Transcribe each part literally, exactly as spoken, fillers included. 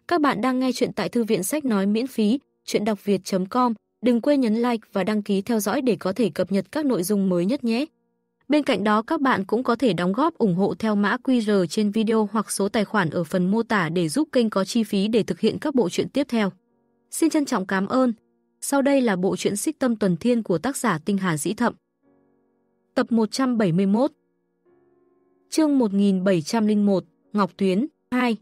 Các bạn đang nghe chuyện tại thư viện sách nói miễn phí, chuyện đọc việt chấm com. Đừng quên nhấn like và đăng ký theo dõi để có thể cập nhật các nội dung mới nhất nhé. Bên cạnh đó các bạn cũng có thể đóng góp ủng hộ theo mã quy rờ trên video hoặc số tài khoản ở phần mô tả để giúp kênh có chi phí để thực hiện các bộ truyện tiếp theo. Xin trân trọng cảm ơn. Sau đây là bộ truyện Xích Tâm Tuần Thiên của tác giả Tinh Hà Dĩ Thậm. Tập một trăm bảy mươi mốt. Chương một nghìn bảy trăm lẻ một, Ngọc Tuyến hai.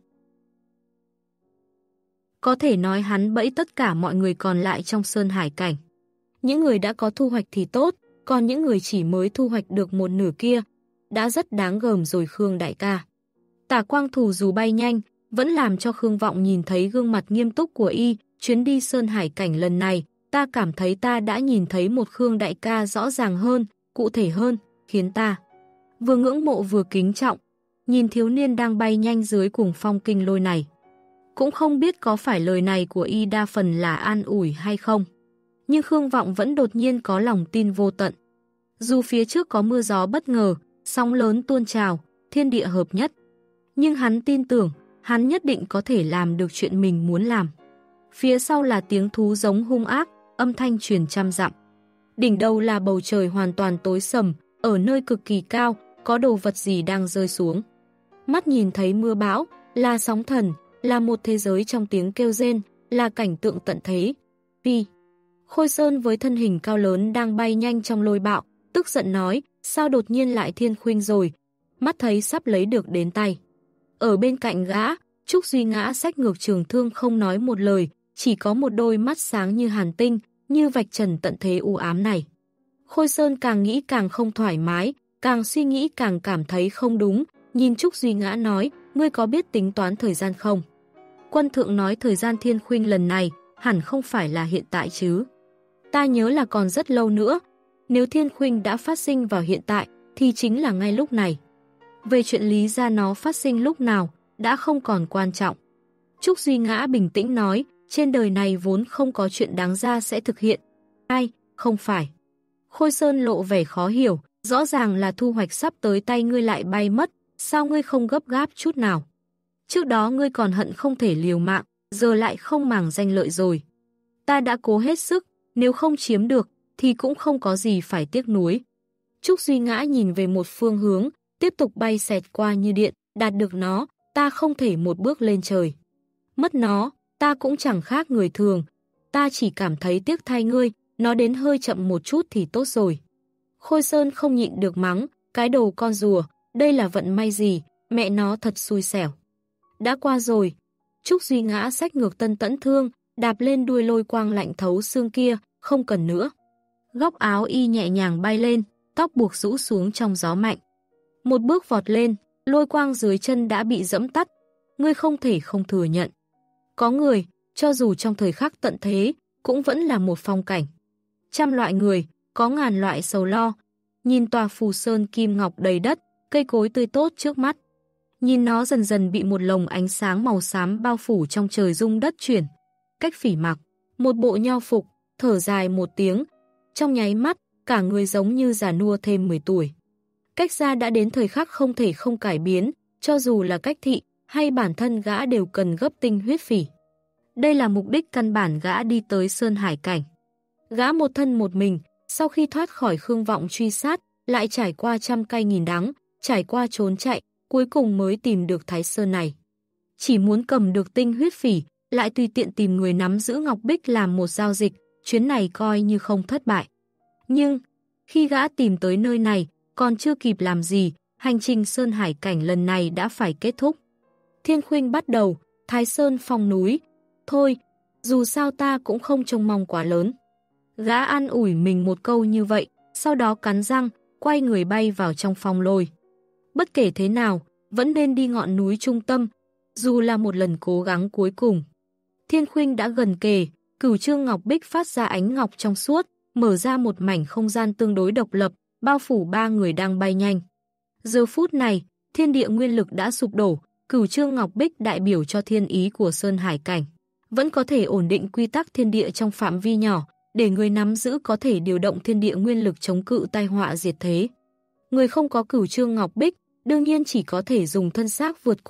Có thể nói hắn bẫy tất cả mọi người còn lại trong Sơn Hải Cảnh. Những người đã có thu hoạch thì tốt, còn những người chỉ mới thu hoạch được một nửa kia, đã rất đáng gờm rồi Khương đại ca. Tả Quang Thù dù bay nhanh, vẫn làm cho Khương Vọng nhìn thấy gương mặt nghiêm túc của y. Chuyến đi Sơn Hải Cảnh lần này, ta cảm thấy ta đã nhìn thấy một Khương đại ca rõ ràng hơn, cụ thể hơn, khiến ta vừa ngưỡng mộ vừa kính trọng. Nhìn thiếu niên đang bay nhanh dưới cuồng phong kinh lôi này. Cũng không biết có phải lời này của y đa phần là an ủi hay không. Nhưng Khương Vọng vẫn đột nhiên có lòng tin vô tận. Dù phía trước có mưa gió bất ngờ, sóng lớn tuôn trào, thiên địa hợp nhất. Nhưng hắn tin tưởng, hắn nhất định có thể làm được chuyện mình muốn làm. Phía sau là tiếng thú giống hung ác, âm thanh truyền trăm dặm. Đỉnh đầu là bầu trời hoàn toàn tối sầm, ở nơi cực kỳ cao, có đồ vật gì đang rơi xuống. Mắt nhìn thấy mưa bão, là sóng thần, là một thế giới trong tiếng kêu rên, là cảnh tượng tận thế. Vì Khôi Sơn với thân hình cao lớn đang bay nhanh trong lôi bạo, tức giận nói, sao đột nhiên lại Thiên Khuynh rồi, mắt thấy sắp lấy được đến tay. Ở bên cạnh gã, Trúc Duy Ngã xách ngược trường thương không nói một lời, chỉ có một đôi mắt sáng như hàn tinh, như vạch trần tận thế u ám này. Khôi Sơn càng nghĩ càng không thoải mái, càng suy nghĩ càng cảm thấy không đúng, nhìn Trúc Duy Ngã nói, ngươi có biết tính toán thời gian không? Quân thượng nói thời gian Thiên Khuynh lần này, hẳn không phải là hiện tại chứ. Ta nhớ là còn rất lâu nữa, nếu Thiên Khuynh đã phát sinh vào hiện tại, thì chính là ngay lúc này. Về chuyện lý ra nó phát sinh lúc nào, đã không còn quan trọng. Trúc Duy Ngã bình tĩnh nói, trên đời này vốn không có chuyện đáng ra sẽ thực hiện. Ai, không phải. Khôi Sơn lộ vẻ khó hiểu, rõ ràng là thu hoạch sắp tới tay ngươi lại bay mất, sao ngươi không gấp gáp chút nào? Trước đó ngươi còn hận không thể liều mạng, giờ lại không màng danh lợi rồi. Ta đã cố hết sức, nếu không chiếm được, thì cũng không có gì phải tiếc nuối. Trúc Duy Ngã nhìn về một phương hướng, tiếp tục bay xẹt qua như điện, đạt được nó, ta không thể một bước lên trời. Mất nó, ta cũng chẳng khác người thường, ta chỉ cảm thấy tiếc thay ngươi, nó đến hơi chậm một chút thì tốt rồi. Khôi Sơn không nhịn được mắng, cái đồ con rùa, đây là vận may gì, mẹ nó thật xui xẻo. Đã qua rồi. Trúc Duy Ngã xách ngược tân tẫn thương, đạp lên đuôi lôi quang lạnh thấu xương kia, không cần nữa. Góc áo y nhẹ nhàng bay lên, tóc buộc rũ xuống trong gió mạnh. Một bước vọt lên, lôi quang dưới chân đã bị dẫm tắt. Ngươi không thể không thừa nhận. Có người, cho dù trong thời khắc tận thế, cũng vẫn là một phong cảnh. Trăm loại người, có ngàn loại sầu lo. Nhìn tòa phù sơn kim ngọc đầy đất, cây cối tươi tốt trước mắt. Nhìn nó dần dần bị một lồng ánh sáng màu xám bao phủ trong trời rung đất chuyển. Cách Phỉ mặc, một bộ nho phục, thở dài một tiếng. Trong nháy mắt, cả người giống như già nua thêm mười tuổi. Cách ra đã đến thời khắc không thể không cải biến, cho dù là cách thị hay bản thân gã đều cần gấp tinh huyết phỉ. Đây là mục đích căn bản gã đi tới Sơn Hải Cảnh. Gã một thân một mình, sau khi thoát khỏi Khương Vọng truy sát, lại trải qua trăm cay nghìn đắng, trải qua trốn chạy, cuối cùng mới tìm được Thái Sơn này. Chỉ muốn cầm được tinh huyết phỉ, lại tùy tiện tìm người nắm giữ Ngọc Bích làm một giao dịch, chuyến này coi như không thất bại. Nhưng, khi gã tìm tới nơi này, còn chưa kịp làm gì, hành trình Sơn Hải Cảnh lần này đã phải kết thúc. Thiên Khuynh bắt đầu, Thái Sơn phong núi. Thôi, dù sao ta cũng không trông mong quá lớn. Gã an ủi mình một câu như vậy, sau đó cắn răng, quay người bay vào trong phong lôi. Bất kể thế nào, vẫn nên đi ngọn núi trung tâm, dù là một lần cố gắng cuối cùng. Thiên Khuynh đã gần kề, cửu trương ngọc bích phát ra ánh ngọc trong suốt, mở ra một mảnh không gian tương đối độc lập, bao phủ ba người đang bay nhanh. Giờ phút này, thiên địa nguyên lực đã sụp đổ, cửu trương ngọc bích đại biểu cho thiên ý của Sơn Hải Cảnh. Vẫn có thể ổn định quy tắc thiên địa trong phạm vi nhỏ, để người nắm giữ có thể điều động thiên địa nguyên lực chống cự tai họa diệt thế. Người không có cửu trương ngọc bích, đương nhiên chỉ có thể dùng thân xác vượt qua,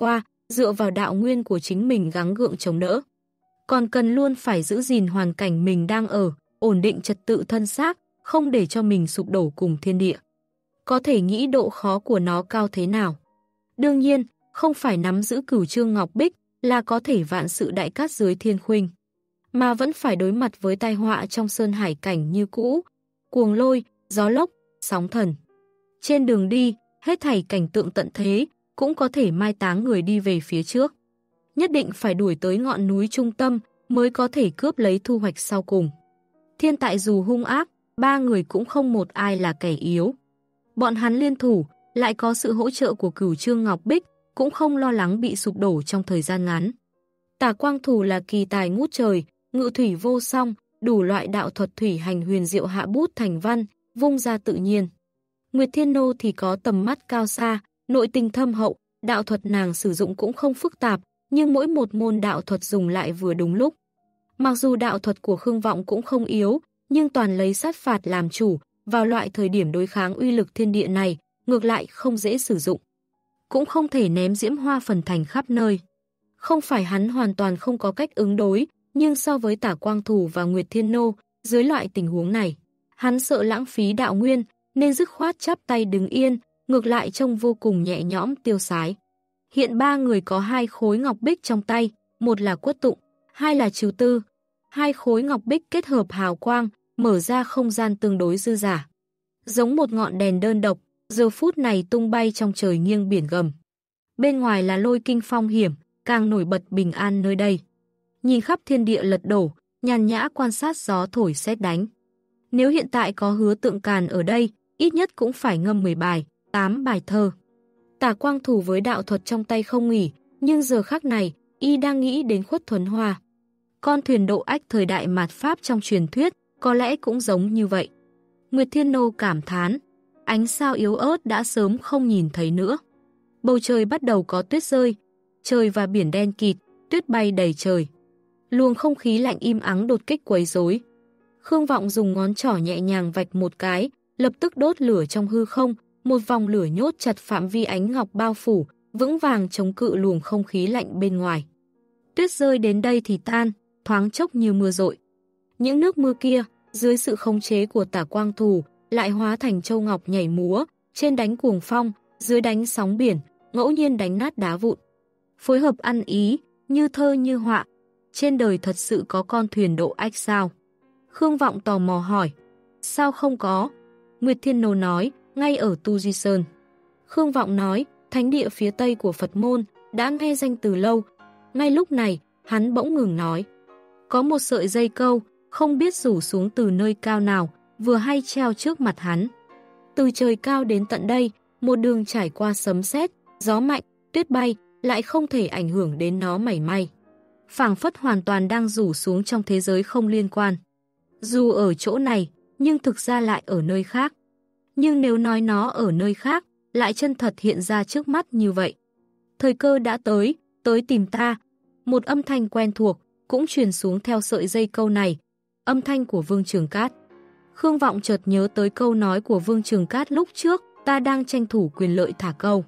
dựa vào đạo nguyên của chính mình gắng gượng chống đỡ. Còn cần luôn phải giữ gìn hoàn cảnh mình đang ở, ổn định trật tự thân xác, không để cho mình sụp đổ cùng thiên địa. Có thể nghĩ độ khó của nó cao thế nào. Đương nhiên, không phải nắm giữ Cửu Chương Ngọc Bích là có thể vạn sự đại cát dưới thiên khuynh, mà vẫn phải đối mặt với tai họa trong sơn hải cảnh như cũ, cuồng lôi, gió lốc, sóng thần. Trên đường đi, hết thảy cảnh tượng tận thế, cũng có thể mai táng người đi về phía trước. Nhất định phải đuổi tới ngọn núi trung tâm mới có thể cướp lấy thu hoạch sau cùng. Thiên tại dù hung ác, ba người cũng không một ai là kẻ yếu. Bọn hắn liên thủ, lại có sự hỗ trợ của Cửu Chương Ngọc Bích, cũng không lo lắng bị sụp đổ trong thời gian ngắn. Tả Quang Thủ là kỳ tài ngút trời, ngự thủy vô song, đủ loại đạo thuật thủy hành huyền diệu hạ bút thành văn, vung ra tự nhiên. Nguyệt Thiên Nô thì có tầm mắt cao xa, nội tình thâm hậu, đạo thuật nàng sử dụng cũng không phức tạp, nhưng mỗi một môn đạo thuật dùng lại vừa đúng lúc. Mặc dù đạo thuật của Khương Vọng cũng không yếu, nhưng toàn lấy sát phạt làm chủ, vào loại thời điểm đối kháng uy lực thiên địa này, ngược lại không dễ sử dụng. Cũng không thể ném diễm hoa phần thành khắp nơi. Không phải hắn hoàn toàn không có cách ứng đối, nhưng so với Tả Quang Thủ và Nguyệt Thiên Nô, dưới loại tình huống này, hắn sợ lãng phí đạo nguyên, nên dứt khoát chắp tay đứng yên, ngược lại trông vô cùng nhẹ nhõm tiêu sái. Hiện ba người có hai khối ngọc bích trong tay, một là Quất Tụng, hai là Trừ Tư. Hai khối ngọc bích kết hợp hào quang, mở ra không gian tương đối dư dả. Giống một ngọn đèn đơn độc, giờ phút này tung bay trong trời nghiêng biển gầm. Bên ngoài là lôi kinh phong hiểm, càng nổi bật bình an nơi đây. Nhìn khắp thiên địa lật đổ, nhàn nhã quan sát gió thổi sét đánh. Nếu hiện tại có Hứa Tượng Càn ở đây, ít nhất cũng phải ngâm mười bài, tám bài thơ. Tả Quang Thủ với đạo thuật trong tay không nghỉ, nhưng giờ khắc này, y đang nghĩ đến Khuất Thuấn Hoa. Con thuyền độ ách thời đại mạt Pháp trong truyền thuyết, có lẽ cũng giống như vậy. Nguyệt Thiên Nô cảm thán, ánh sao yếu ớt đã sớm không nhìn thấy nữa. Bầu trời bắt đầu có tuyết rơi, trời và biển đen kịt, tuyết bay đầy trời. Luồng không khí lạnh im ắng đột kích quấy rối. Khương Vọng dùng ngón trỏ nhẹ nhàng vạch một cái, lập tức đốt lửa trong hư không, một vòng lửa nhốt chặt phạm vi ánh ngọc bao phủ, vững vàng chống cự luồng không khí lạnh bên ngoài. Tuyết rơi đến đây thì tan, thoáng chốc như mưa rội. Những nước mưa kia, dưới sự khống chế của Tả Quang Thủ, lại hóa thành châu ngọc nhảy múa, trên đánh cuồng phong, dưới đánh sóng biển, ngẫu nhiên đánh nát đá vụn. Phối hợp ăn ý, như thơ như họa. Trên đời thật sự có con thuyền độ ách sao? Khương Vọng tò mò hỏi. Sao không có? Nguyệt Thiên Nô nói, ngay ở Tu Di Sơn. Khương Vọng nói, thánh địa phía tây của Phật môn, đã nghe danh từ lâu. Ngay lúc này, hắn bỗng ngừng nói. Có một sợi dây câu, không biết rủ xuống từ nơi cao nào, vừa hay treo trước mặt hắn. Từ trời cao đến tận đây, một đường trải qua sấm sét, gió mạnh, tuyết bay, lại không thể ảnh hưởng đến nó mảy may. Phảng phất hoàn toàn đang rủ xuống trong thế giới không liên quan. Dù ở chỗ này, nhưng thực ra lại ở nơi khác. Nhưng nếu nói nó ở nơi khác, lại chân thật hiện ra trước mắt như vậy. Thời cơ đã tới, tới tìm ta. Một âm thanh quen thuộc, cũng truyền xuống theo sợi dây câu này. Âm thanh của Vương Trường Cát. Khương Vọng chợt nhớ tới câu nói của Vương Trường Cát lúc trước, ta đang tranh thủ quyền lợi thả câu.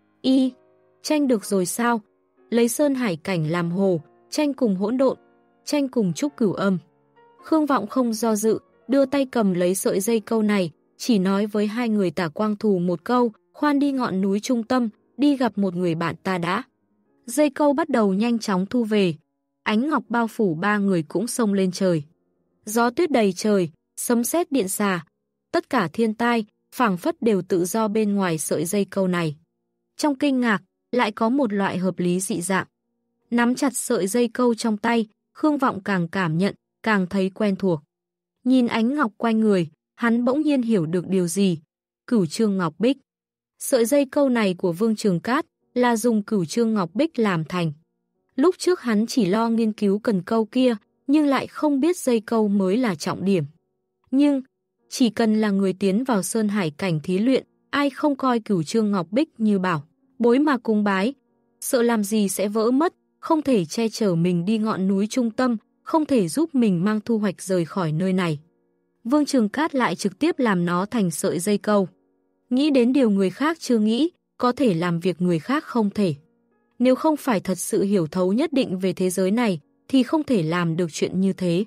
Y, tranh được rồi sao? Lấy sơn hải cảnh làm hồ, tranh cùng hỗn độn, tranh cùng trúc cửu âm. Khương Vọng không do dự, đưa tay cầm lấy sợi dây câu này, chỉ nói với hai người Tả Quang Thủ một câu, khoan đi ngọn núi trung tâm, đi gặp một người bạn ta đã. Dây câu bắt đầu nhanh chóng thu về, ánh ngọc bao phủ ba người cũng xông lên trời. Gió tuyết đầy trời, sấm sét điện xà, tất cả thiên tai, phảng phất đều tự do bên ngoài sợi dây câu này. Trong kinh ngạc, lại có một loại hợp lý dị dạng. Nắm chặt sợi dây câu trong tay, Khương Vọng càng cảm nhận, càng thấy quen thuộc. Nhìn ánh ngọc quanh người, hắn bỗng nhiên hiểu được điều gì. Cửu Chương Ngọc Bích. Sợi dây câu này của Vương Trường Cát là dùng Cửu Chương Ngọc Bích làm thành. Lúc trước hắn chỉ lo nghiên cứu cần câu kia, nhưng lại không biết dây câu mới là trọng điểm. Nhưng, chỉ cần là người tiến vào sơn hải cảnh thí luyện, ai không coi Cửu Chương Ngọc Bích như bảo bối mà cúng bái, sợ làm gì sẽ vỡ mất, không thể che chở mình đi ngọn núi trung tâm, không thể giúp mình mang thu hoạch rời khỏi nơi này. Vương Trường Cát lại trực tiếp làm nó thành sợi dây câu. Nghĩ đến điều người khác chưa nghĩ, có thể làm việc người khác không thể. Nếu không phải thật sự hiểu thấu nhất định về thế giới này, thì không thể làm được chuyện như thế.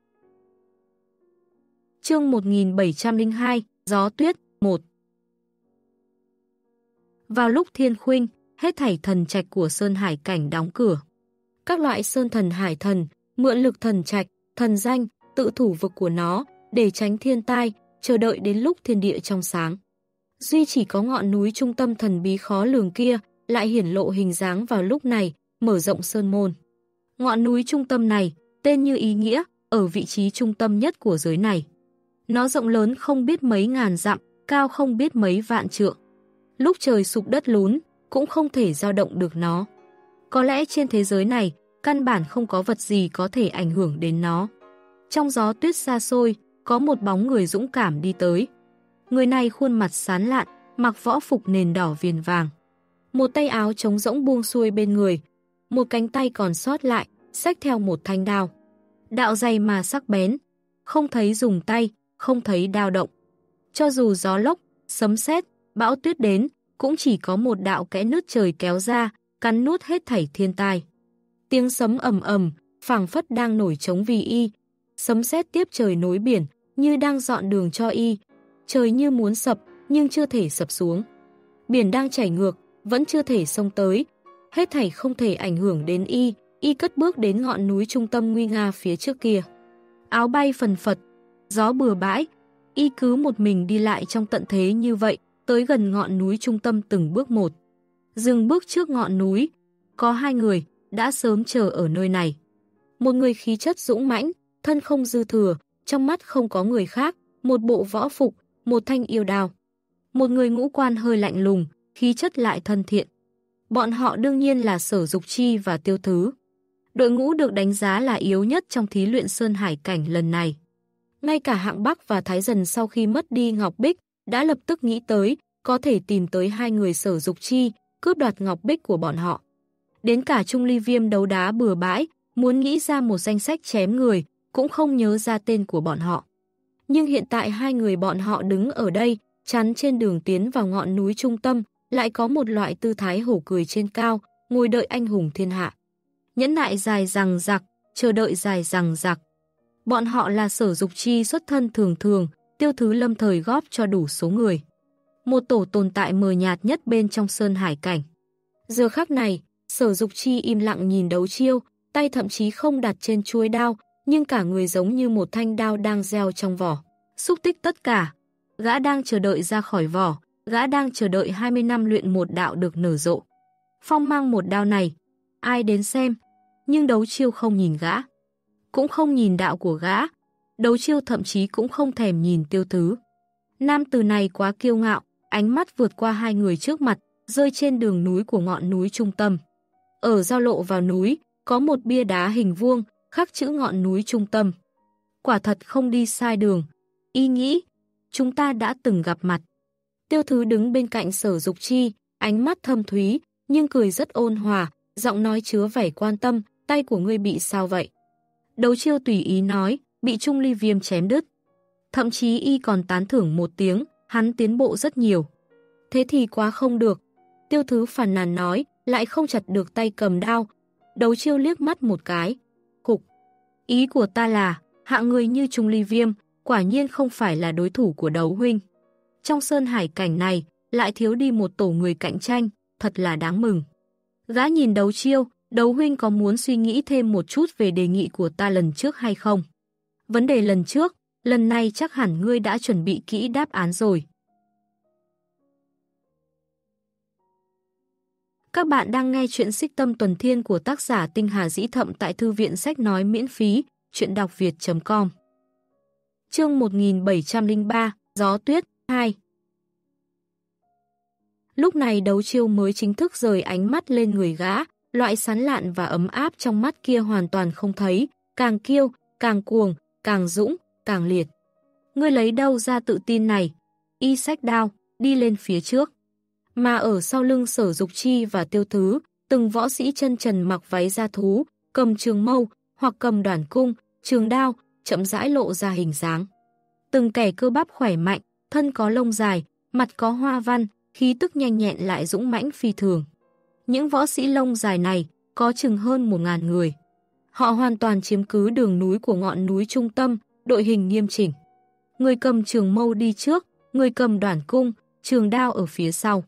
Chương một nghìn bảy trăm lẻ hai, Gió Tuyết, một. Vào lúc thiên khuynh, hết thảy thần trạch của Sơn Hải Cảnh đóng cửa. Các loại sơn thần hải thần, mượn lực thần trạch, thần danh, tự thủ vực của nó, để tránh thiên tai, chờ đợi đến lúc thiên địa trong sáng. Duy chỉ có ngọn núi trung tâm thần bí khó lường kia, lại hiển lộ hình dáng vào lúc này, mở rộng sơn môn. Ngọn núi trung tâm này, tên như ý nghĩa, ở vị trí trung tâm nhất của giới này. Nó rộng lớn không biết mấy ngàn dặm, cao không biết mấy vạn trượng. Lúc trời sụp đất lún, cũng không thể dao động được nó. Có lẽ trên thế giới này, căn bản không có vật gì có thể ảnh hưởng đến nó. Trong gió tuyết xa xôi, có một bóng người dũng cảm đi tới. Người này khuôn mặt sán lạn, mặc võ phục nền đỏ viền vàng. Một tay áo trống rỗng buông xuôi bên người, một cánh tay còn sót lại, xách theo một thanh đao. Đạo dày mà sắc bén, không thấy dùng tay, không thấy đao động. Cho dù gió lốc, sấm sét, bão tuyết đến, cũng chỉ có một đạo kẽ nứt trời kéo ra, cắn nuốt hết thảy thiên tai. Tiếng sấm ầm ầm, phảng phất đang nổi trống vì y. Sấm sét tiếp trời nối biển, như đang dọn đường cho y. Trời như muốn sập, nhưng chưa thể sập xuống. Biển đang chảy ngược, vẫn chưa thể xông tới. Hết thảy không thể ảnh hưởng đến y, y cất bước đến ngọn núi trung tâm nguy nga phía trước kia. Áo bay phần phật, gió bừa bãi, y cứ một mình đi lại trong tận thế như vậy, tới gần ngọn núi trung tâm từng bước một. Dừng bước trước ngọn núi, có hai người đã sớm chờ ở nơi này. Một người khí chất dũng mãnh, thân không dư thừa, trong mắt không có người khác, một bộ võ phục, một thanh yêu đao. Một người ngũ quan hơi lạnh lùng, khí chất lại thân thiện. Bọn họ đương nhiên là Sở Dục Chi và Tiêu Thứ. Đội ngũ được đánh giá là yếu nhất trong thí luyện Sơn Hải Cảnh lần này. Ngay cả Hạng Bắc và Thái Dần sau khi mất đi Ngọc Bích, đã lập tức nghĩ tới, có thể tìm tới hai người Sở Dục Chi, cướp đoạt Ngọc Bích của bọn họ. Đến cả Trung Ly Viêm đấu đá bừa bãi, muốn nghĩ ra một danh sách chém người, cũng không nhớ ra tên của bọn họ. Nhưng hiện tại hai người bọn họ đứng ở đây, chắn trên đường tiến vào ngọn núi trung tâm, lại có một loại tư thái hổ cười trên cao, ngồi đợi anh hùng thiên hạ. Nhẫn nại dài dằng dặc, chờ đợi dài dằng dặc. Bọn họ là Sở Dục Chi xuất thân thường thường, Tiêu Thứ lâm thời góp cho đủ số người. Một tổ tồn tại mờ nhạt nhất bên trong Sơn Hải Cảnh. Giờ khắc này, Sở Dục Chi im lặng nhìn đấu chiêu, tay thậm chí không đặt trên chuôi đao, nhưng cả người giống như một thanh đao đang gieo trong vỏ. Xúc tích tất cả. Gã đang chờ đợi ra khỏi vỏ, gã đang chờ đợi hai mươi năm luyện một đạo được nở rộ. Phong mang một đao này, ai đến xem, nhưng đấu chiêu không nhìn gã. Cũng không nhìn đạo của gã, đấu chiêu thậm chí cũng không thèm nhìn Tiêu Thứ. Nam tử này quá kiêu ngạo, ánh mắt vượt qua hai người trước mặt, rơi trên đường núi của ngọn núi trung tâm. Ở giao lộ vào núi, có một bia đá hình vuông, khắc chữ ngọn núi trung tâm. Quả thật không đi sai đường. Y nghĩ, chúng ta đã từng gặp mặt. Tiêu Thứ đứng bên cạnh Sở Dục Chi, ánh mắt thâm thúy, nhưng cười rất ôn hòa, giọng nói chứa vẻ quan tâm, tay của ngươi bị sao vậy? Đấu chiêu tùy ý nói, bị Trung Ly Viêm chém đứt. Thậm chí y còn tán thưởng một tiếng, hắn tiến bộ rất nhiều. Thế thì quá không được. Tiêu Thứ phàn nàn nói, lại không chặt được tay cầm đao. Đấu chiêu liếc mắt một cái. Cục. Ý của ta là, hạng người như Trung Ly Viêm, quả nhiên không phải là đối thủ của Đấu huynh. Trong Sơn Hải Cảnh này, lại thiếu đi một tổ người cạnh tranh, thật là đáng mừng. Gã nhìn Đấu chiêu, Đấu huynh có muốn suy nghĩ thêm một chút về đề nghị của ta lần trước hay không? Vấn đề lần trước, lần này chắc hẳn ngươi đã chuẩn bị kỹ đáp án rồi. Các bạn đang nghe chuyện Xích Tâm Tuần Thiên của tác giả Tinh Hà Dĩ Thậm tại thư viện sách nói miễn phí, chuyện đọc việt chấm com. Chương một nghìn bảy trăm lẻ ba, Gió Tuyết, hai. Lúc này Đấu chiêu mới chính thức rời ánh mắt lên người gã, loại sán lạn và ấm áp trong mắt kia hoàn toàn không thấy, càng kiêu, càng cuồng, càng dũng, càng liệt. Ngươi lấy đâu ra tự tin này? Y xách đao, đi lên phía trước. Mà ở sau lưng Sở Dục Chi và Tiêu Thứ, từng võ sĩ chân trần mặc váy da thú, cầm trường mâu, hoặc cầm đoản cung, trường đao, chậm rãi lộ ra hình dáng. Từng kẻ cơ bắp khỏe mạnh, thân có lông dài, mặt có hoa văn, khí tức nhanh nhẹn lại dũng mãnh phi thường. Những võ sĩ lông dài này có chừng hơn một ngàn người. Họ hoàn toàn chiếm cứ đường núi của ngọn núi trung tâm, đội hình nghiêm chỉnh. Người cầm trường mâu đi trước, người cầm đoản cung, trường đao ở phía sau.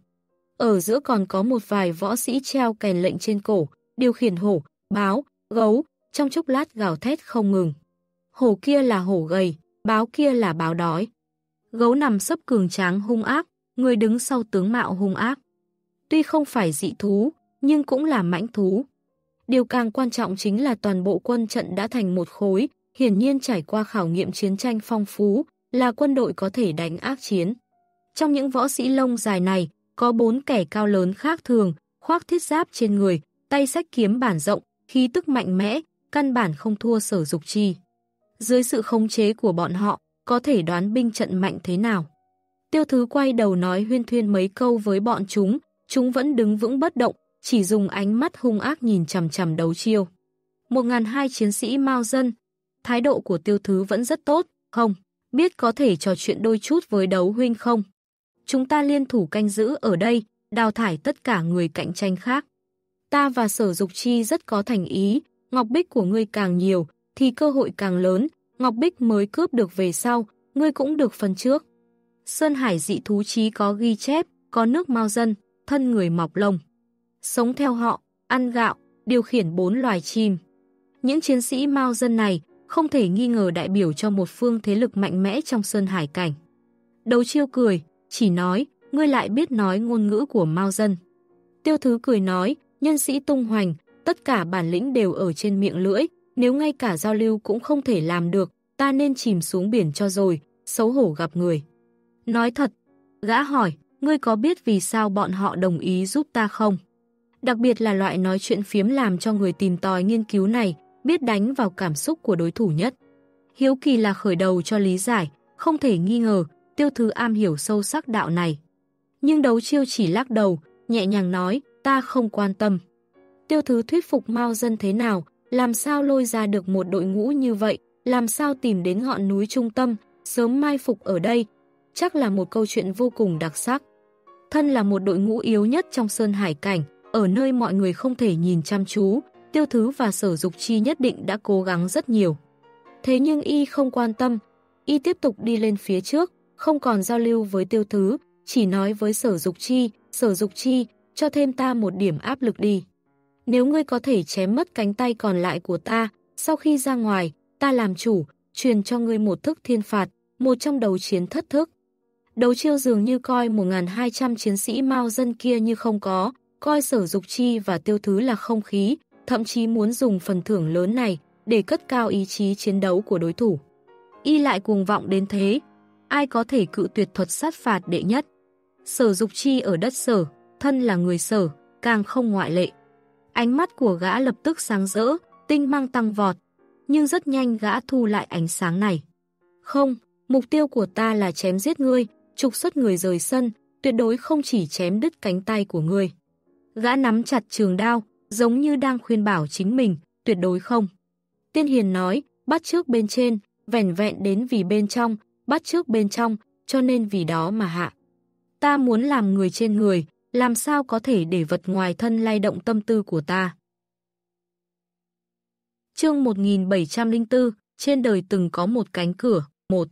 Ở giữa còn có một vài võ sĩ treo kèn lệnh trên cổ, điều khiển hổ, báo, gấu, trong chốc lát gào thét không ngừng. Hổ kia là hổ gầy, báo kia là báo đói. Gấu nằm sấp cường tráng hung ác, người đứng sau tướng mạo hung ác. Tuy không phải dị thú, nhưng cũng là mãnh thú. Điều càng quan trọng chính là toàn bộ quân trận đã thành một khối, hiển nhiên trải qua khảo nghiệm chiến tranh phong phú, là quân đội có thể đánh ác chiến. Trong những võ sĩ lông dài này, có bốn kẻ cao lớn khác thường, khoác thiết giáp trên người, tay xách kiếm bản rộng, khí tức mạnh mẽ, căn bản không thua Sở Dục Chi. Dưới sự khống chế của bọn họ, có thể đoán binh trận mạnh thế nào. Tiêu Thứ quay đầu nói huyên thuyên mấy câu với bọn chúng, chúng vẫn đứng vững bất động, chỉ dùng ánh mắt hung ác nhìn chằm chằm Đấu Chiêu. Một ngàn hai chiến sĩ Mao Dân, thái độ của Tiêu Thứ vẫn rất tốt, không, biết có thể trò chuyện đôi chút với Đấu huynh không? Chúng ta liên thủ canh giữ ở đây, đào thải tất cả người cạnh tranh khác. Ta và Sở Dục Chi rất có thành ý, ngọc bích của ngươi càng nhiều, thì cơ hội càng lớn, ngọc bích mới cướp được về sau, ngươi cũng được phần trước. Sơn Hải dị thú chí có ghi chép, có nước Mao Dân, thân người mọc lông. Sống theo họ, ăn gạo, điều khiển bốn loài chim. Những chiến sĩ Mao Dân này không thể nghi ngờ đại biểu cho một phương thế lực mạnh mẽ trong Sơn Hải cảnh. Đấu Chiêu cười, chỉ nói, ngươi lại biết nói ngôn ngữ của Mao Dân. Tiêu Thứ cười nói, nhân sĩ tung hoành, tất cả bản lĩnh đều ở trên miệng lưỡi, nếu ngay cả giao lưu cũng không thể làm được, ta nên chìm xuống biển cho rồi, xấu hổ gặp người. Nói thật, gã hỏi, ngươi có biết vì sao bọn họ đồng ý giúp ta không? Đặc biệt là loại nói chuyện phiếm làm cho người tìm tòi nghiên cứu này, biết đánh vào cảm xúc của đối thủ nhất. Hiếu kỳ là khởi đầu cho lý giải, không thể nghi ngờ, Tiêu Thứ am hiểu sâu sắc đạo này. Nhưng Đấu Chiêu chỉ lắc đầu, nhẹ nhàng nói, ta không quan tâm. Tiêu Thứ thuyết phục Mao Dân thế nào, làm sao lôi ra được một đội ngũ như vậy, làm sao tìm đến ngọn núi trung tâm, sớm mai phục ở đây, chắc là một câu chuyện vô cùng đặc sắc. Thân là một đội ngũ yếu nhất trong Sơn Hải cảnh, ở nơi mọi người không thể nhìn chăm chú, Tiêu Thứ và Sở Dục Chi nhất định đã cố gắng rất nhiều. Thế nhưng y không quan tâm, y tiếp tục đi lên phía trước, không còn giao lưu với Tiêu Thứ, chỉ nói với Sở Dục Chi, Sở Dục Chi, cho thêm ta một điểm áp lực đi. Nếu ngươi có thể chém mất cánh tay còn lại của ta, sau khi ra ngoài, ta làm chủ, truyền cho ngươi một thức thiên phạt, một trong đấu chiến thất thức. Đấu Chiêu dường như coi một nghìn hai trăm chiến sĩ Mao Dân kia như không có, coi Sở Dục Chi và Tiêu Thứ là không khí, thậm chí muốn dùng phần thưởng lớn này để cất cao ý chí chiến đấu của đối thủ. Y lại cuồng vọng đến thế, ai có thể cự tuyệt thuật sát phạt đệ nhất. Sở Dục Chi ở đất Sở, thân là người Sở, càng không ngoại lệ. Ánh mắt của gã lập tức sáng rỡ, tinh mang tăng vọt, nhưng rất nhanh gã thu lại ánh sáng này. Không, mục tiêu của ta là chém giết ngươi, trục xuất người rời sân, tuyệt đối không chỉ chém đứt cánh tay của ngươi. Gã nắm chặt trường đao, giống như đang khuyên bảo chính mình, tuyệt đối không. Tiên Hiền nói, bắt trước bên trên, vẻn vẹn đến vì bên trong, bắt trước bên trong, cho nên vì đó mà hạ. Ta muốn làm người trên người, làm sao có thể để vật ngoài thân lay động tâm tư của ta. Chương một nghìn bảy trăm lẻ bốn, trên đời từng có một cánh cửa, một.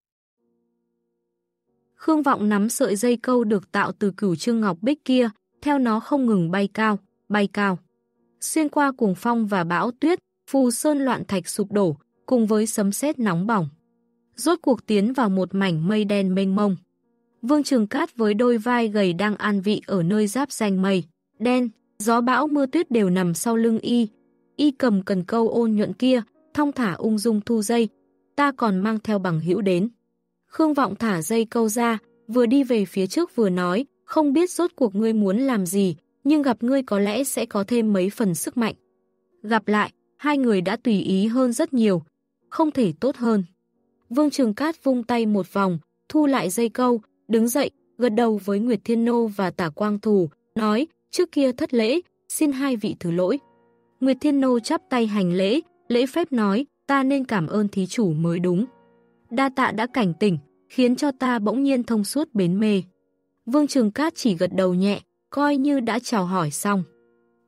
Khương Vọng nắm sợi dây câu được tạo từ cửu trương ngọc bích kia, theo nó không ngừng bay cao, bay cao. Xuyên qua cuồng phong và bão tuyết, phù sơn loạn thạch sụp đổ, cùng với sấm sét nóng bỏng. Rốt cuộc tiến vào một mảnh mây đen mênh mông. Vương Trường Cát với đôi vai gầy đang an vị ở nơi giáp ranh mây đen, gió bão mưa tuyết đều nằm sau lưng y. Y cầm cần câu ôn nhuận kia, thong thả ung dung thu dây. Ta còn mang theo bằng hữu đến. Khương Vọng thả dây câu ra, vừa đi về phía trước vừa nói, không biết rốt cuộc ngươi muốn làm gì, nhưng gặp ngươi có lẽ sẽ có thêm mấy phần sức mạnh. Gặp lại, hai người đã tùy ý hơn rất nhiều, không thể tốt hơn. Vương Trường Cát vung tay một vòng, thu lại dây câu, đứng dậy, gật đầu với Nguyệt Thiên Nô và Tả Quang Thù, nói, trước kia thất lễ, xin hai vị thứ lỗi. Nguyệt Thiên Nô chắp tay hành lễ, lễ phép nói, ta nên cảm ơn thí chủ mới đúng. Đa tạ đã cảnh tỉnh, khiến cho ta bỗng nhiên thông suốt bến mê. Vương Trường Cát chỉ gật đầu nhẹ, coi như đã chào hỏi xong.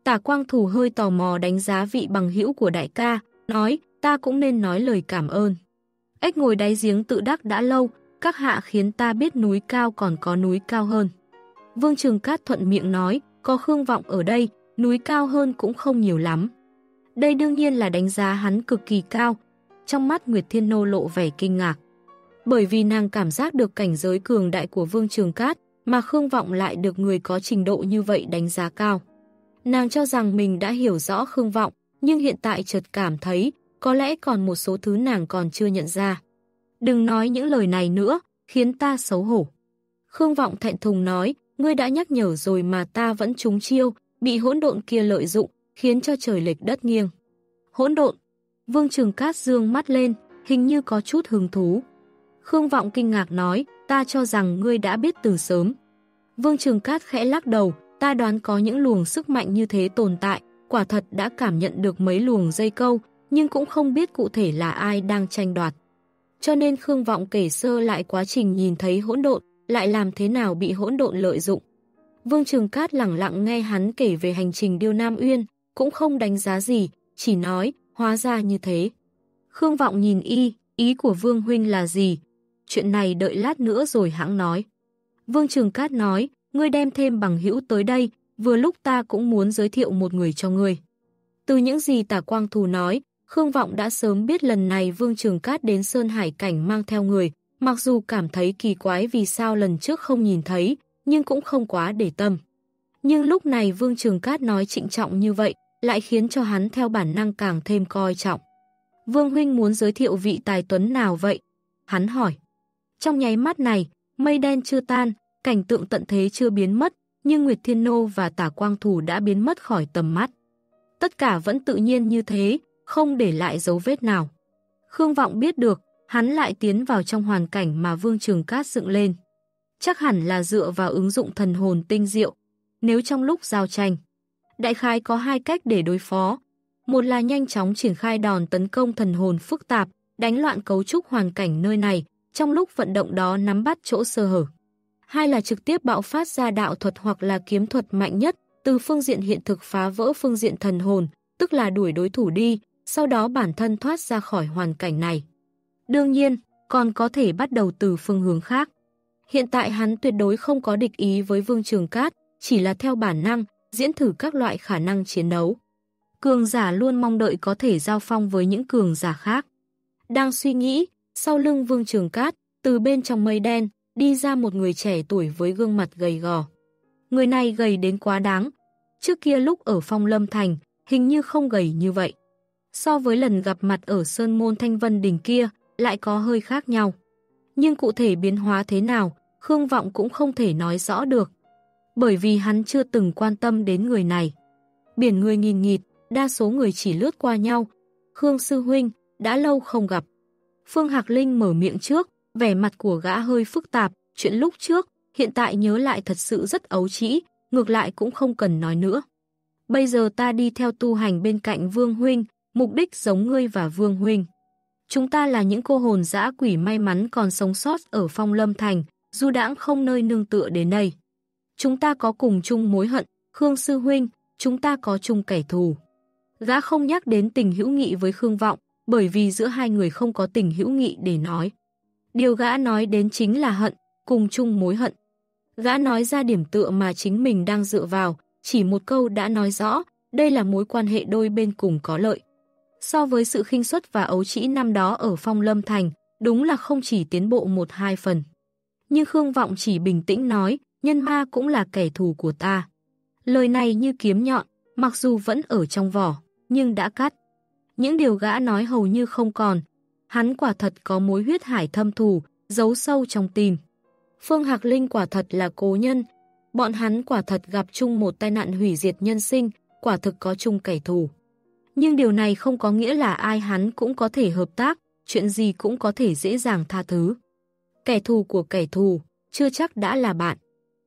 Tả Quang Thủ hơi tò mò đánh giá vị bằng hữu của đại ca, nói, ta cũng nên nói lời cảm ơn. Ếch ngồi đáy giếng tự đắc đã lâu, các hạ khiến ta biết núi cao còn có núi cao hơn. Vương Trường Cát thuận miệng nói, có Khương Vọng ở đây, núi cao hơn cũng không nhiều lắm. Đây đương nhiên là đánh giá hắn cực kỳ cao. Trong mắt Nguyệt Thiên Nô lộ vẻ kinh ngạc. Bởi vì nàng cảm giác được cảnh giới cường đại của Vương Trường Cát, mà Khương Vọng lại được người có trình độ như vậy đánh giá cao. Nàng cho rằng mình đã hiểu rõ Khương Vọng, nhưng hiện tại chợt cảm thấy, có lẽ còn một số thứ nàng còn chưa nhận ra. Đừng nói những lời này nữa, khiến ta xấu hổ. Khương Vọng thẹn thùng nói, ngươi đã nhắc nhở rồi mà ta vẫn trúng chiêu, bị hỗn độn kia lợi dụng, khiến cho trời lệch đất nghiêng. Hỗn độn. Vương Trường Cát dương mắt lên, hình như có chút hứng thú. Khương Vọng kinh ngạc nói, ta cho rằng ngươi đã biết từ sớm. Vương Trường Cát khẽ lắc đầu, ta đoán có những luồng sức mạnh như thế tồn tại, quả thật đã cảm nhận được mấy luồng dây câu, nhưng cũng không biết cụ thể là ai đang tranh đoạt. Cho nên Khương Vọng kể sơ lại quá trình nhìn thấy hỗn độn, lại làm thế nào bị hỗn độn lợi dụng. Vương Trường Cát lẳng lặng nghe hắn kể về hành trình Điêu Nam Uyên, cũng không đánh giá gì, chỉ nói, hóa ra như thế. Khương Vọng nhìn y, ý của Vương Huynh là gì? Chuyện này đợi lát nữa rồi hãng nói. Vương Trường Cát nói, ngươi đem thêm bằng hữu tới đây, vừa lúc ta cũng muốn giới thiệu một người cho ngươi. Từ những gì Tả Quang Thù nói, Khương Vọng đã sớm biết lần này Vương Trường Cát đến Sơn Hải Cảnh mang theo người, mặc dù cảm thấy kỳ quái vì sao lần trước không nhìn thấy, nhưng cũng không quá để tâm. Nhưng lúc này Vương Trường Cát nói trịnh trọng như vậy, lại khiến cho hắn theo bản năng càng thêm coi trọng. Vương Huynh muốn giới thiệu vị tài tuấn nào vậy? Hắn hỏi. Trong nháy mắt này, mây đen chưa tan, cảnh tượng tận thế chưa biến mất, nhưng Nguyệt Thiên Nô và Tả Quang Thủ đã biến mất khỏi tầm mắt. Tất cả vẫn tự nhiên như thế, không để lại dấu vết nào. Khương Vọng biết được, hắn lại tiến vào trong hoàn cảnh mà Vương Trường Cát dựng lên. Chắc hẳn là dựa vào ứng dụng thần hồn tinh diệu. Nếu trong lúc giao tranh, đại khái có hai cách để đối phó. Một là nhanh chóng triển khai đòn tấn công thần hồn phức tạp, đánh loạn cấu trúc hoàn cảnh nơi này, trong lúc vận động đó nắm bắt chỗ sơ hở. Hai là trực tiếp bạo phát ra đạo thuật hoặc là kiếm thuật mạnh nhất, từ phương diện hiện thực phá vỡ phương diện thần hồn, tức là đuổi đối thủ đi, sau đó bản thân thoát ra khỏi hoàn cảnh này. Đương nhiên, còn có thể bắt đầu từ phương hướng khác. Hiện tại hắn tuyệt đối không có địch ý với Vương Trường Cát, chỉ là theo bản năng, diễn thử các loại khả năng chiến đấu. Cường giả luôn mong đợi có thể giao phong với những cường giả khác. Đang suy nghĩ, sau lưng Vương Trường Cát, từ bên trong mây đen, đi ra một người trẻ tuổi với gương mặt gầy gò. Người này gầy đến quá đáng. Trước kia lúc ở Phong Lâm Thành, hình như không gầy như vậy. So với lần gặp mặt ở Sơn Môn Thanh Vân Đình kia, lại có hơi khác nhau. Nhưng cụ thể biến hóa thế nào, Khương Vọng cũng không thể nói rõ được. Bởi vì hắn chưa từng quan tâm đến người này. Biển người nghìn nghịt, đa số người chỉ lướt qua nhau. Khương sư huynh, đã lâu không gặp. Phương Hạc Linh mở miệng trước, vẻ mặt của gã hơi phức tạp, chuyện lúc trước, hiện tại nhớ lại thật sự rất ấu trĩ, ngược lại cũng không cần nói nữa. Bây giờ ta đi theo tu hành bên cạnh Vương Huynh, mục đích giống ngươi và Vương Huynh. Chúng ta là những cô hồn dã quỷ may mắn còn sống sót ở Phong Lâm Thành, du đãng không nơi nương tựa đến đây. Chúng ta có cùng chung mối hận, Khương sư huynh, chúng ta có chung kẻ thù. Gã không nhắc đến tình hữu nghị với Khương Vọng, bởi vì giữa hai người không có tình hữu nghị để nói. Điều gã nói đến chính là hận, cùng chung mối hận. Gã nói ra điểm tựa mà chính mình đang dựa vào, chỉ một câu đã nói rõ, đây là mối quan hệ đôi bên cùng có lợi. So với sự khinh suất và ấu trĩ năm đó ở Phong Lâm Thành, đúng là không chỉ tiến bộ một hai phần. Nhưng Khương Vọng chỉ bình tĩnh nói, nhân ma cũng là kẻ thù của ta. Lời này như kiếm nhọn, mặc dù vẫn ở trong vỏ, nhưng đã cắt. Những điều gã nói hầu như không còn. Hắn quả thật có mối huyết hải thâm thù, giấu sâu trong tim. Phương Hạc Linh quả thật là cố nhân. Bọn hắn quả thật gặp chung một tai nạn hủy diệt nhân sinh, quả thực có chung kẻ thù. Nhưng điều này không có nghĩa là ai hắn cũng có thể hợp tác, chuyện gì cũng có thể dễ dàng tha thứ. Kẻ thù của kẻ thù, chưa chắc đã là bạn.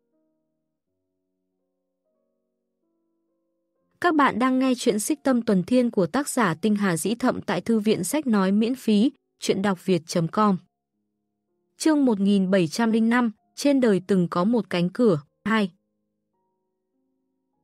Các bạn đang nghe chuyện Xích Tâm Tuần Thiên của tác giả Tinh Hà Dĩ Thậm tại thư viện sách nói miễn phí, chuyện đọc việt chấm com. Chương một nghìn bảy trăm lẻ năm, trên đời từng có một cánh cửa, hai.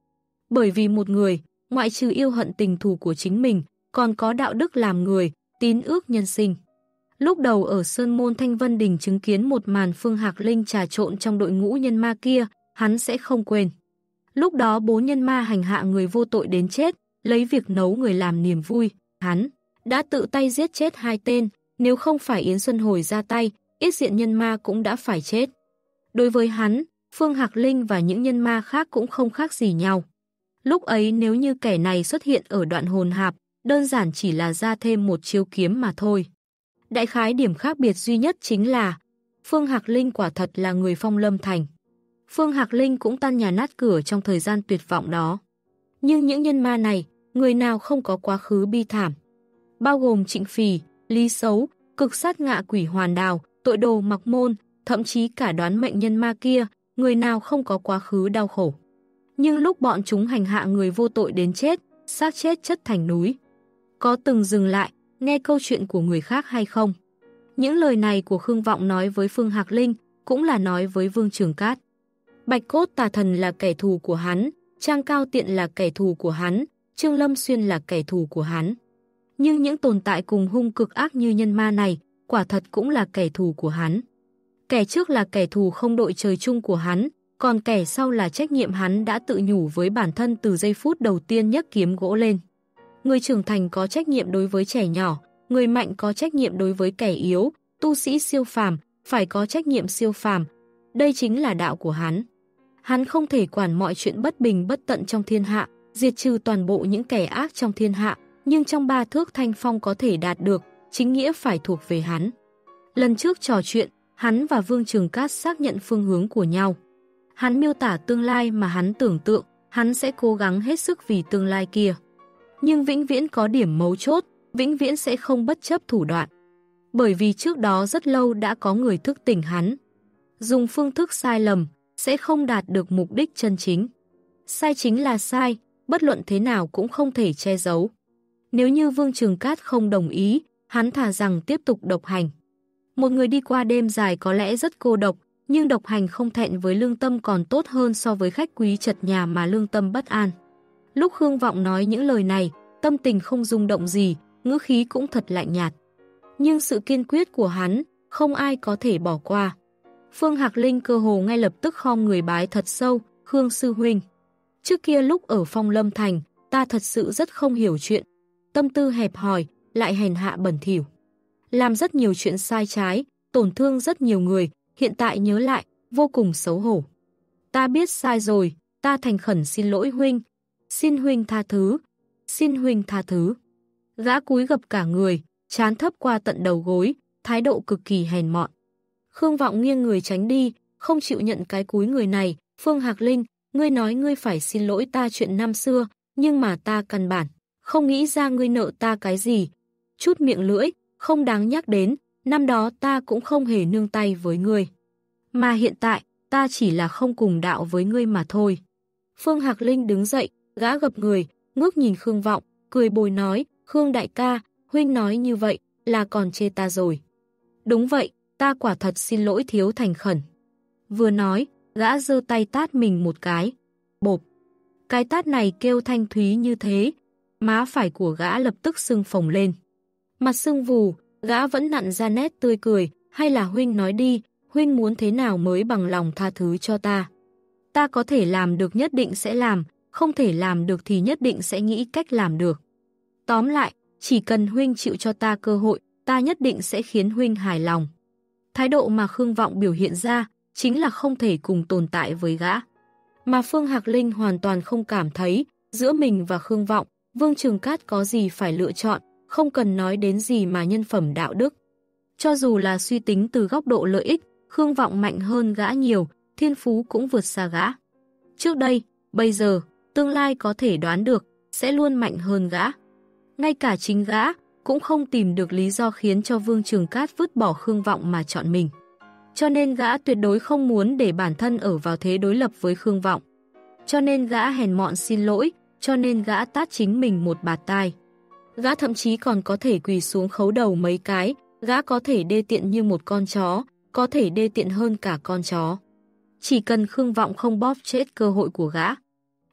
Bởi vì một người, ngoại trừ yêu hận tình thù của chính mình, còn có đạo đức làm người, tín ước nhân sinh. Lúc đầu ở Sơn Môn Thanh Vân Đình chứng kiến một màn Phương Hạc Linh trà trộn trong đội ngũ nhân ma kia, hắn sẽ không quên. Lúc đó bốn nhân ma hành hạ người vô tội đến chết, lấy việc nấu người làm niềm vui, hắn đã tự tay giết chết hai tên, nếu không phải Yến Xuân Hồi ra tay, ít diện nhân ma cũng đã phải chết. Đối với hắn, Phương Hạc Linh và những nhân ma khác cũng không khác gì nhau. Lúc ấy nếu như kẻ này xuất hiện ở đoạn hồn hạp, đơn giản chỉ là ra thêm một chiêu kiếm mà thôi. Đại khái điểm khác biệt duy nhất chính là Phương Hạc Linh quả thật là người Phong Lâm Thành. Phương Hạc Linh cũng tan nhà nát cửa trong thời gian tuyệt vọng đó. Nhưng những nhân ma này, người nào không có quá khứ bi thảm. Bao gồm Trịnh Phì, Lý Sấu, cực sát ngạ quỷ Hoàn Đào, tội đồ Mặc Môn, thậm chí cả đoán mệnh nhân ma kia, người nào không có quá khứ đau khổ. Nhưng lúc bọn chúng hành hạ người vô tội đến chết, xác chết chất thành núi. Có từng dừng lại, nghe câu chuyện của người khác hay không? Những lời này của Khương Vọng nói với Phương Hạc Linh, cũng là nói với Vương Trường Cát. Bạch Cốt Tà Thần là kẻ thù của hắn, Trang Cao Tiện là kẻ thù của hắn, Trương Lâm Xuyên là kẻ thù của hắn. Nhưng những tồn tại cùng hung cực ác như nhân ma này, quả thật cũng là kẻ thù của hắn. Kẻ trước là kẻ thù không đội trời chung của hắn, còn kẻ sau là trách nhiệm hắn đã tự nhủ với bản thân từ giây phút đầu tiên nhấc kiếm gỗ lên. Người trưởng thành có trách nhiệm đối với trẻ nhỏ, người mạnh có trách nhiệm đối với kẻ yếu, tu sĩ siêu phàm, phải có trách nhiệm siêu phàm. Đây chính là đạo của hắn. Hắn không thể quản mọi chuyện bất bình bất tận trong thiên hạ, diệt trừ toàn bộ những kẻ ác trong thiên hạ, nhưng trong ba thước thanh phong có thể đạt được, chính nghĩa phải thuộc về hắn. Lần trước trò chuyện, hắn và Vương Trường Cát xác nhận phương hướng của nhau. Hắn miêu tả tương lai mà hắn tưởng tượng, hắn sẽ cố gắng hết sức vì tương lai kia. Nhưng vĩnh viễn có điểm mấu chốt, vĩnh viễn sẽ không bất chấp thủ đoạn. Bởi vì trước đó rất lâu đã có người thức tỉnh hắn. Dùng phương thức sai lầm, sẽ không đạt được mục đích chân chính. Sai chính là sai, bất luận thế nào cũng không thể che giấu. Nếu như Vương Trường Cát không đồng ý, hắn thà rằng tiếp tục độc hành. Một người đi qua đêm dài có lẽ rất cô độc, nhưng độc hành không thẹn với lương tâm còn tốt hơn so với khách quý chật nhà mà lương tâm bất an. Lúc Khương Vọng nói những lời này, tâm tình không rung động gì, ngữ khí cũng thật lạnh nhạt. Nhưng sự kiên quyết của hắn, không ai có thể bỏ qua. Phương Hạc Linh cơ hồ ngay lập tức khom người bái thật sâu, Khương Sư Huynh. Trước kia lúc ở Phong Lâm Thành, ta thật sự rất không hiểu chuyện. Tâm tư hẹp hòi, lại hèn hạ bẩn thỉu. Làm rất nhiều chuyện sai trái, tổn thương rất nhiều người, hiện tại nhớ lại, vô cùng xấu hổ. Ta biết sai rồi, ta thành khẩn xin lỗi Huynh. Xin Huynh tha thứ, xin Huynh tha thứ. Gã cúi gập cả người, trán thấp qua tận đầu gối, thái độ cực kỳ hèn mọn. Khương Vọng nghiêng người tránh đi, không chịu nhận cái cúi người này. Phương Hạc Linh, ngươi nói ngươi phải xin lỗi ta chuyện năm xưa, nhưng mà ta căn bản không nghĩ ra ngươi nợ ta cái gì. Chút miệng lưỡi, không đáng nhắc đến, năm đó ta cũng không hề nương tay với ngươi. Mà hiện tại, ta chỉ là không cùng đạo với ngươi mà thôi. Phương Hạc Linh đứng dậy, gã gập người, ngước nhìn Khương Vọng, cười bồi nói, Khương đại ca, Huynh nói như vậy, là còn chê ta rồi. Đúng vậy, ta quả thật xin lỗi thiếu thành khẩn. Vừa nói, gã giơ tay tát mình một cái. Bộp. Cái tát này kêu thanh thúy như thế, má phải của gã lập tức sưng phồng lên. Mặt sưng vù, gã vẫn nặn ra nét tươi cười, hay là Huynh nói đi, Huynh muốn thế nào mới bằng lòng tha thứ cho ta. Ta có thể làm được nhất định sẽ làm, không thể làm được thì nhất định sẽ nghĩ cách làm được. Tóm lại, chỉ cần Huynh chịu cho ta cơ hội, ta nhất định sẽ khiến Huynh hài lòng. Thái độ mà Khương Vọng biểu hiện ra, chính là không thể cùng tồn tại với gã. Mà Phương Hạc Linh hoàn toàn không cảm thấy, giữa mình và Khương Vọng, Vương Trường Cát có gì phải lựa chọn, không cần nói đến gì mà nhân phẩm đạo đức. Cho dù là suy tính từ góc độ lợi ích, Khương Vọng mạnh hơn gã nhiều, thiên phú cũng vượt xa gã. Trước đây, bây giờ, tương lai có thể đoán được, sẽ luôn mạnh hơn gã. Ngay cả chính gã, cũng không tìm được lý do khiến cho Vương Trường Cát vứt bỏ Khương Vọng mà chọn mình. Cho nên gã tuyệt đối không muốn để bản thân ở vào thế đối lập với Khương Vọng. Cho nên gã hèn mọn xin lỗi, cho nên gã tát chính mình một bạt tai. Gã thậm chí còn có thể quỳ xuống khấu đầu mấy cái, gã có thể đê tiện như một con chó, có thể đê tiện hơn cả con chó. Chỉ cần Khương Vọng không bóp chết cơ hội của gã.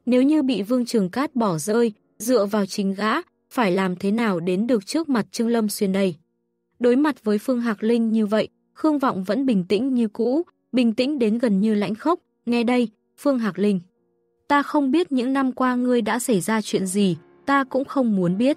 Nếu như bị Vương Trường Cát bỏ rơi, dựa vào chính gã, phải làm thế nào đến được trước mặt Trương Lâm Xuyên đây? Đối mặt với Phương Hạc Linh như vậy, Khương Vọng vẫn bình tĩnh như cũ, bình tĩnh đến gần như lãnh khốc. Nghe đây, Phương Hạc Linh. Ta không biết những năm qua ngươi đã xảy ra chuyện gì, ta cũng không muốn biết.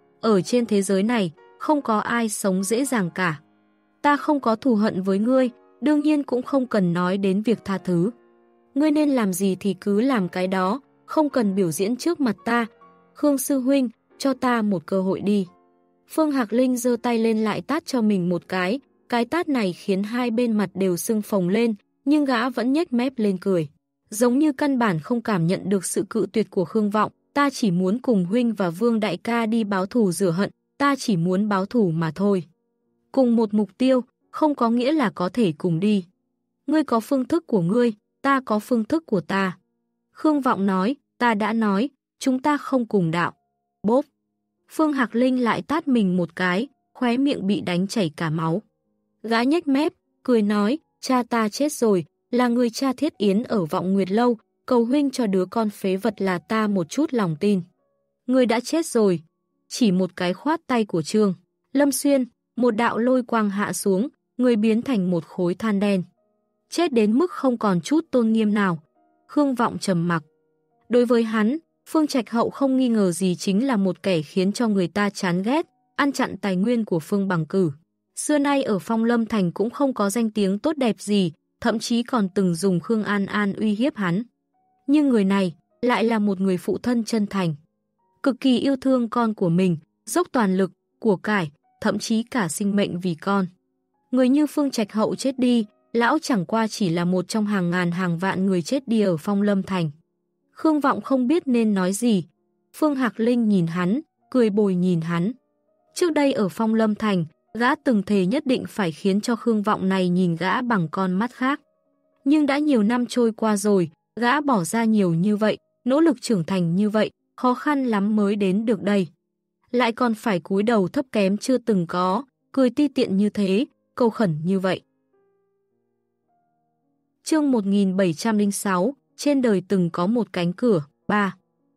Ở trên thế giới này, không có ai sống dễ dàng cả. Ta không có thù hận với ngươi, đương nhiên cũng không cần nói đến việc tha thứ. Ngươi nên làm gì thì cứ làm cái đó, không cần biểu diễn trước mặt ta. Khương sư huynh, cho ta một cơ hội đi. Phương Hạc Linh giơ tay lên lại tát cho mình một cái, cái tát này khiến hai bên mặt đều sưng phồng lên, nhưng gã vẫn nhếch mép lên cười. Giống như căn bản không cảm nhận được sự cự tuyệt của Khương Vọng, ta chỉ muốn cùng huynh và Vương đại ca đi báo thù rửa hận, ta chỉ muốn báo thù mà thôi. Cùng một mục tiêu, không có nghĩa là có thể cùng đi. Ngươi có phương thức của ngươi, ta có phương thức của ta. Khương Vọng nói, ta đã nói, chúng ta không cùng đạo. Bốp. Phương Hạc Linh lại tát mình một cái, khóe miệng bị đánh chảy cả máu. Gã nhếch mép, cười nói, cha ta chết rồi, là người cha Thiết Yến ở Vọng Nguyệt Lâu, cầu huynh cho đứa con phế vật là ta một chút lòng tin. Người đã chết rồi. Chỉ một cái khoát tay của Trương Lâm Xuyên, một đạo lôi quang hạ xuống, người biến thành một khối than đen. Chết đến mức không còn chút tôn nghiêm nào. Khương Vọng trầm mặc. Đối với hắn, Phương Trạch Hậu không nghi ngờ gì chính là một kẻ khiến cho người ta chán ghét, ăn chặn tài nguyên của Phương Bằng Cử. Xưa nay ở Phong Lâm Thành cũng không có danh tiếng tốt đẹp gì, thậm chí còn từng dùng Khương An An uy hiếp hắn. Nhưng người này lại là một người phụ thân chân thành. Cực kỳ yêu thương con của mình, dốc toàn lực, của cải, thậm chí cả sinh mệnh vì con. Người như Phương Trạch Hậu chết đi, lão chẳng qua chỉ là một trong hàng ngàn hàng vạn người chết đi ở Phong Lâm Thành. Khương Vọng không biết nên nói gì. Phương Hạc Linh nhìn hắn, cười bồi nhìn hắn. Trước đây ở Phong Lâm Thành, gã từng thề nhất định phải khiến cho Khương Vọng này nhìn gã bằng con mắt khác. Nhưng đã nhiều năm trôi qua rồi, gã bỏ ra nhiều như vậy, nỗ lực trưởng thành như vậy, khó khăn lắm mới đến được đây. Lại còn phải cúi đầu thấp kém chưa từng có, cười ti tiện như thế, cầu khẩn như vậy. Chương một nghìn bảy trăm lẻ sáu, trên đời từng có một cánh cửa, ba.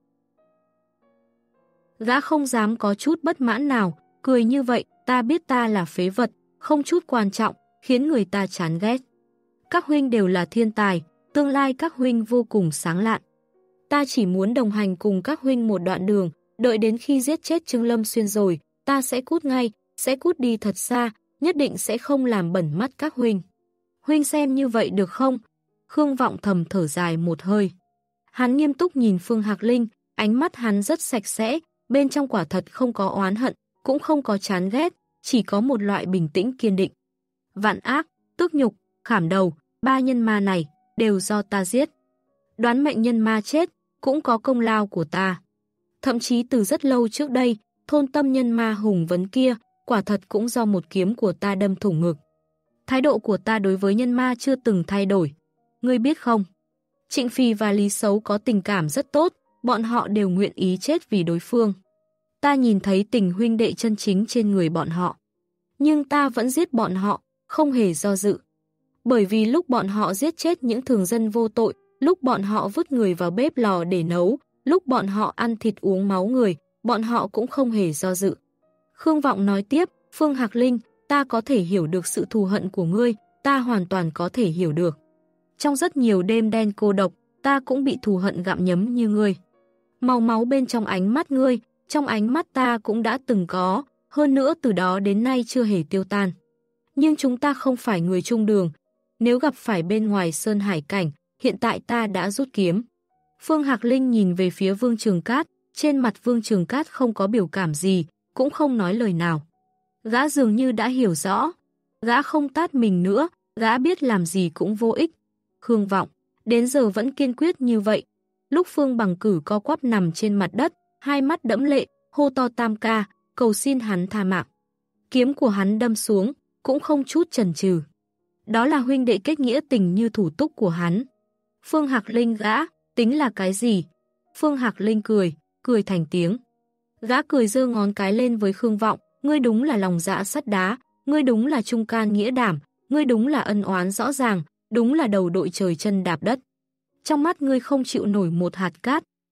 Gã không dám có chút bất mãn nào, cười như vậy, ta biết ta là phế vật, không chút quan trọng, khiến người ta chán ghét. Các huynh đều là thiên tài, tương lai các huynh vô cùng sáng lạn. Ta chỉ muốn đồng hành cùng các huynh một đoạn đường, đợi đến khi giết chết Trương Lâm Xuyên rồi, ta sẽ cút ngay, sẽ cút đi thật xa, nhất định sẽ không làm bẩn mắt các huynh. Huynh xem như vậy được không? Khương Vọng thầm thở dài một hơi. Hắn nghiêm túc nhìn Phương Hạc Linh, ánh mắt hắn rất sạch sẽ, bên trong quả thật không có oán hận, cũng không có chán ghét, chỉ có một loại bình tĩnh kiên định. Vạn ác, tức nhục, khảm đầu, ba nhân ma này, đều do ta giết. Đoán mệnh nhân ma chết, cũng có công lao của ta. Thậm chí từ rất lâu trước đây, thôn tâm nhân ma hùng vấn kia, quả thật cũng do một kiếm của ta đâm thủng ngực. Thái độ của ta đối với nhân ma chưa từng thay đổi. Ngươi biết không? Trịnh Phì và Lý Sấu có tình cảm rất tốt, bọn họ đều nguyện ý chết vì đối phương. Ta nhìn thấy tình huynh đệ chân chính trên người bọn họ. Nhưng ta vẫn giết bọn họ, không hề do dự. Bởi vì lúc bọn họ giết chết những thường dân vô tội, lúc bọn họ vứt người vào bếp lò để nấu, lúc bọn họ ăn thịt uống máu người, bọn họ cũng không hề do dự. Khương Vọng nói tiếp, Phương Hạc Linh, ta có thể hiểu được sự thù hận của ngươi, ta hoàn toàn có thể hiểu được. Trong rất nhiều đêm đen cô độc, ta cũng bị thù hận gặm nhấm như ngươi. Màu máu bên trong ánh mắt ngươi, trong ánh mắt ta cũng đã từng có, hơn nữa từ đó đến nay chưa hề tiêu tan. Nhưng chúng ta không phải người chung đường, nếu gặp phải bên ngoài sơn hải cảnh, hiện tại ta đã rút kiếm. Phương Hạc Linh nhìn về phía Vương Trường Cát, trên mặt Vương Trường Cát không có biểu cảm gì, cũng không nói lời nào. Gã dường như đã hiểu rõ, gã không tát mình nữa, gã biết làm gì cũng vô ích. Khương Vọng, đến giờ vẫn kiên quyết như vậy. Lúc Phương Bằng Cử co quắp nằm trên mặt đất, hai mắt đẫm lệ, hô to tam ca, cầu xin hắn tha mạng. Kiếm của hắn đâm xuống, cũng không chút chần chừ. Đó là huynh đệ kết nghĩa tình như thủ túc của hắn. Phương Hạc Linh gã, tính là cái gì? Phương Hạc Linh cười, cười thành tiếng. Gã cười giơ ngón cái lên với Khương Vọng, ngươi đúng là lòng dạ sắt đá, ngươi đúng là trung can nghĩa đảm, ngươi đúng là ân oán rõ ràng, đúng là đầu đội trời chân đạp đất. Trong mắt ngươi không chịu nổi một hạt cát,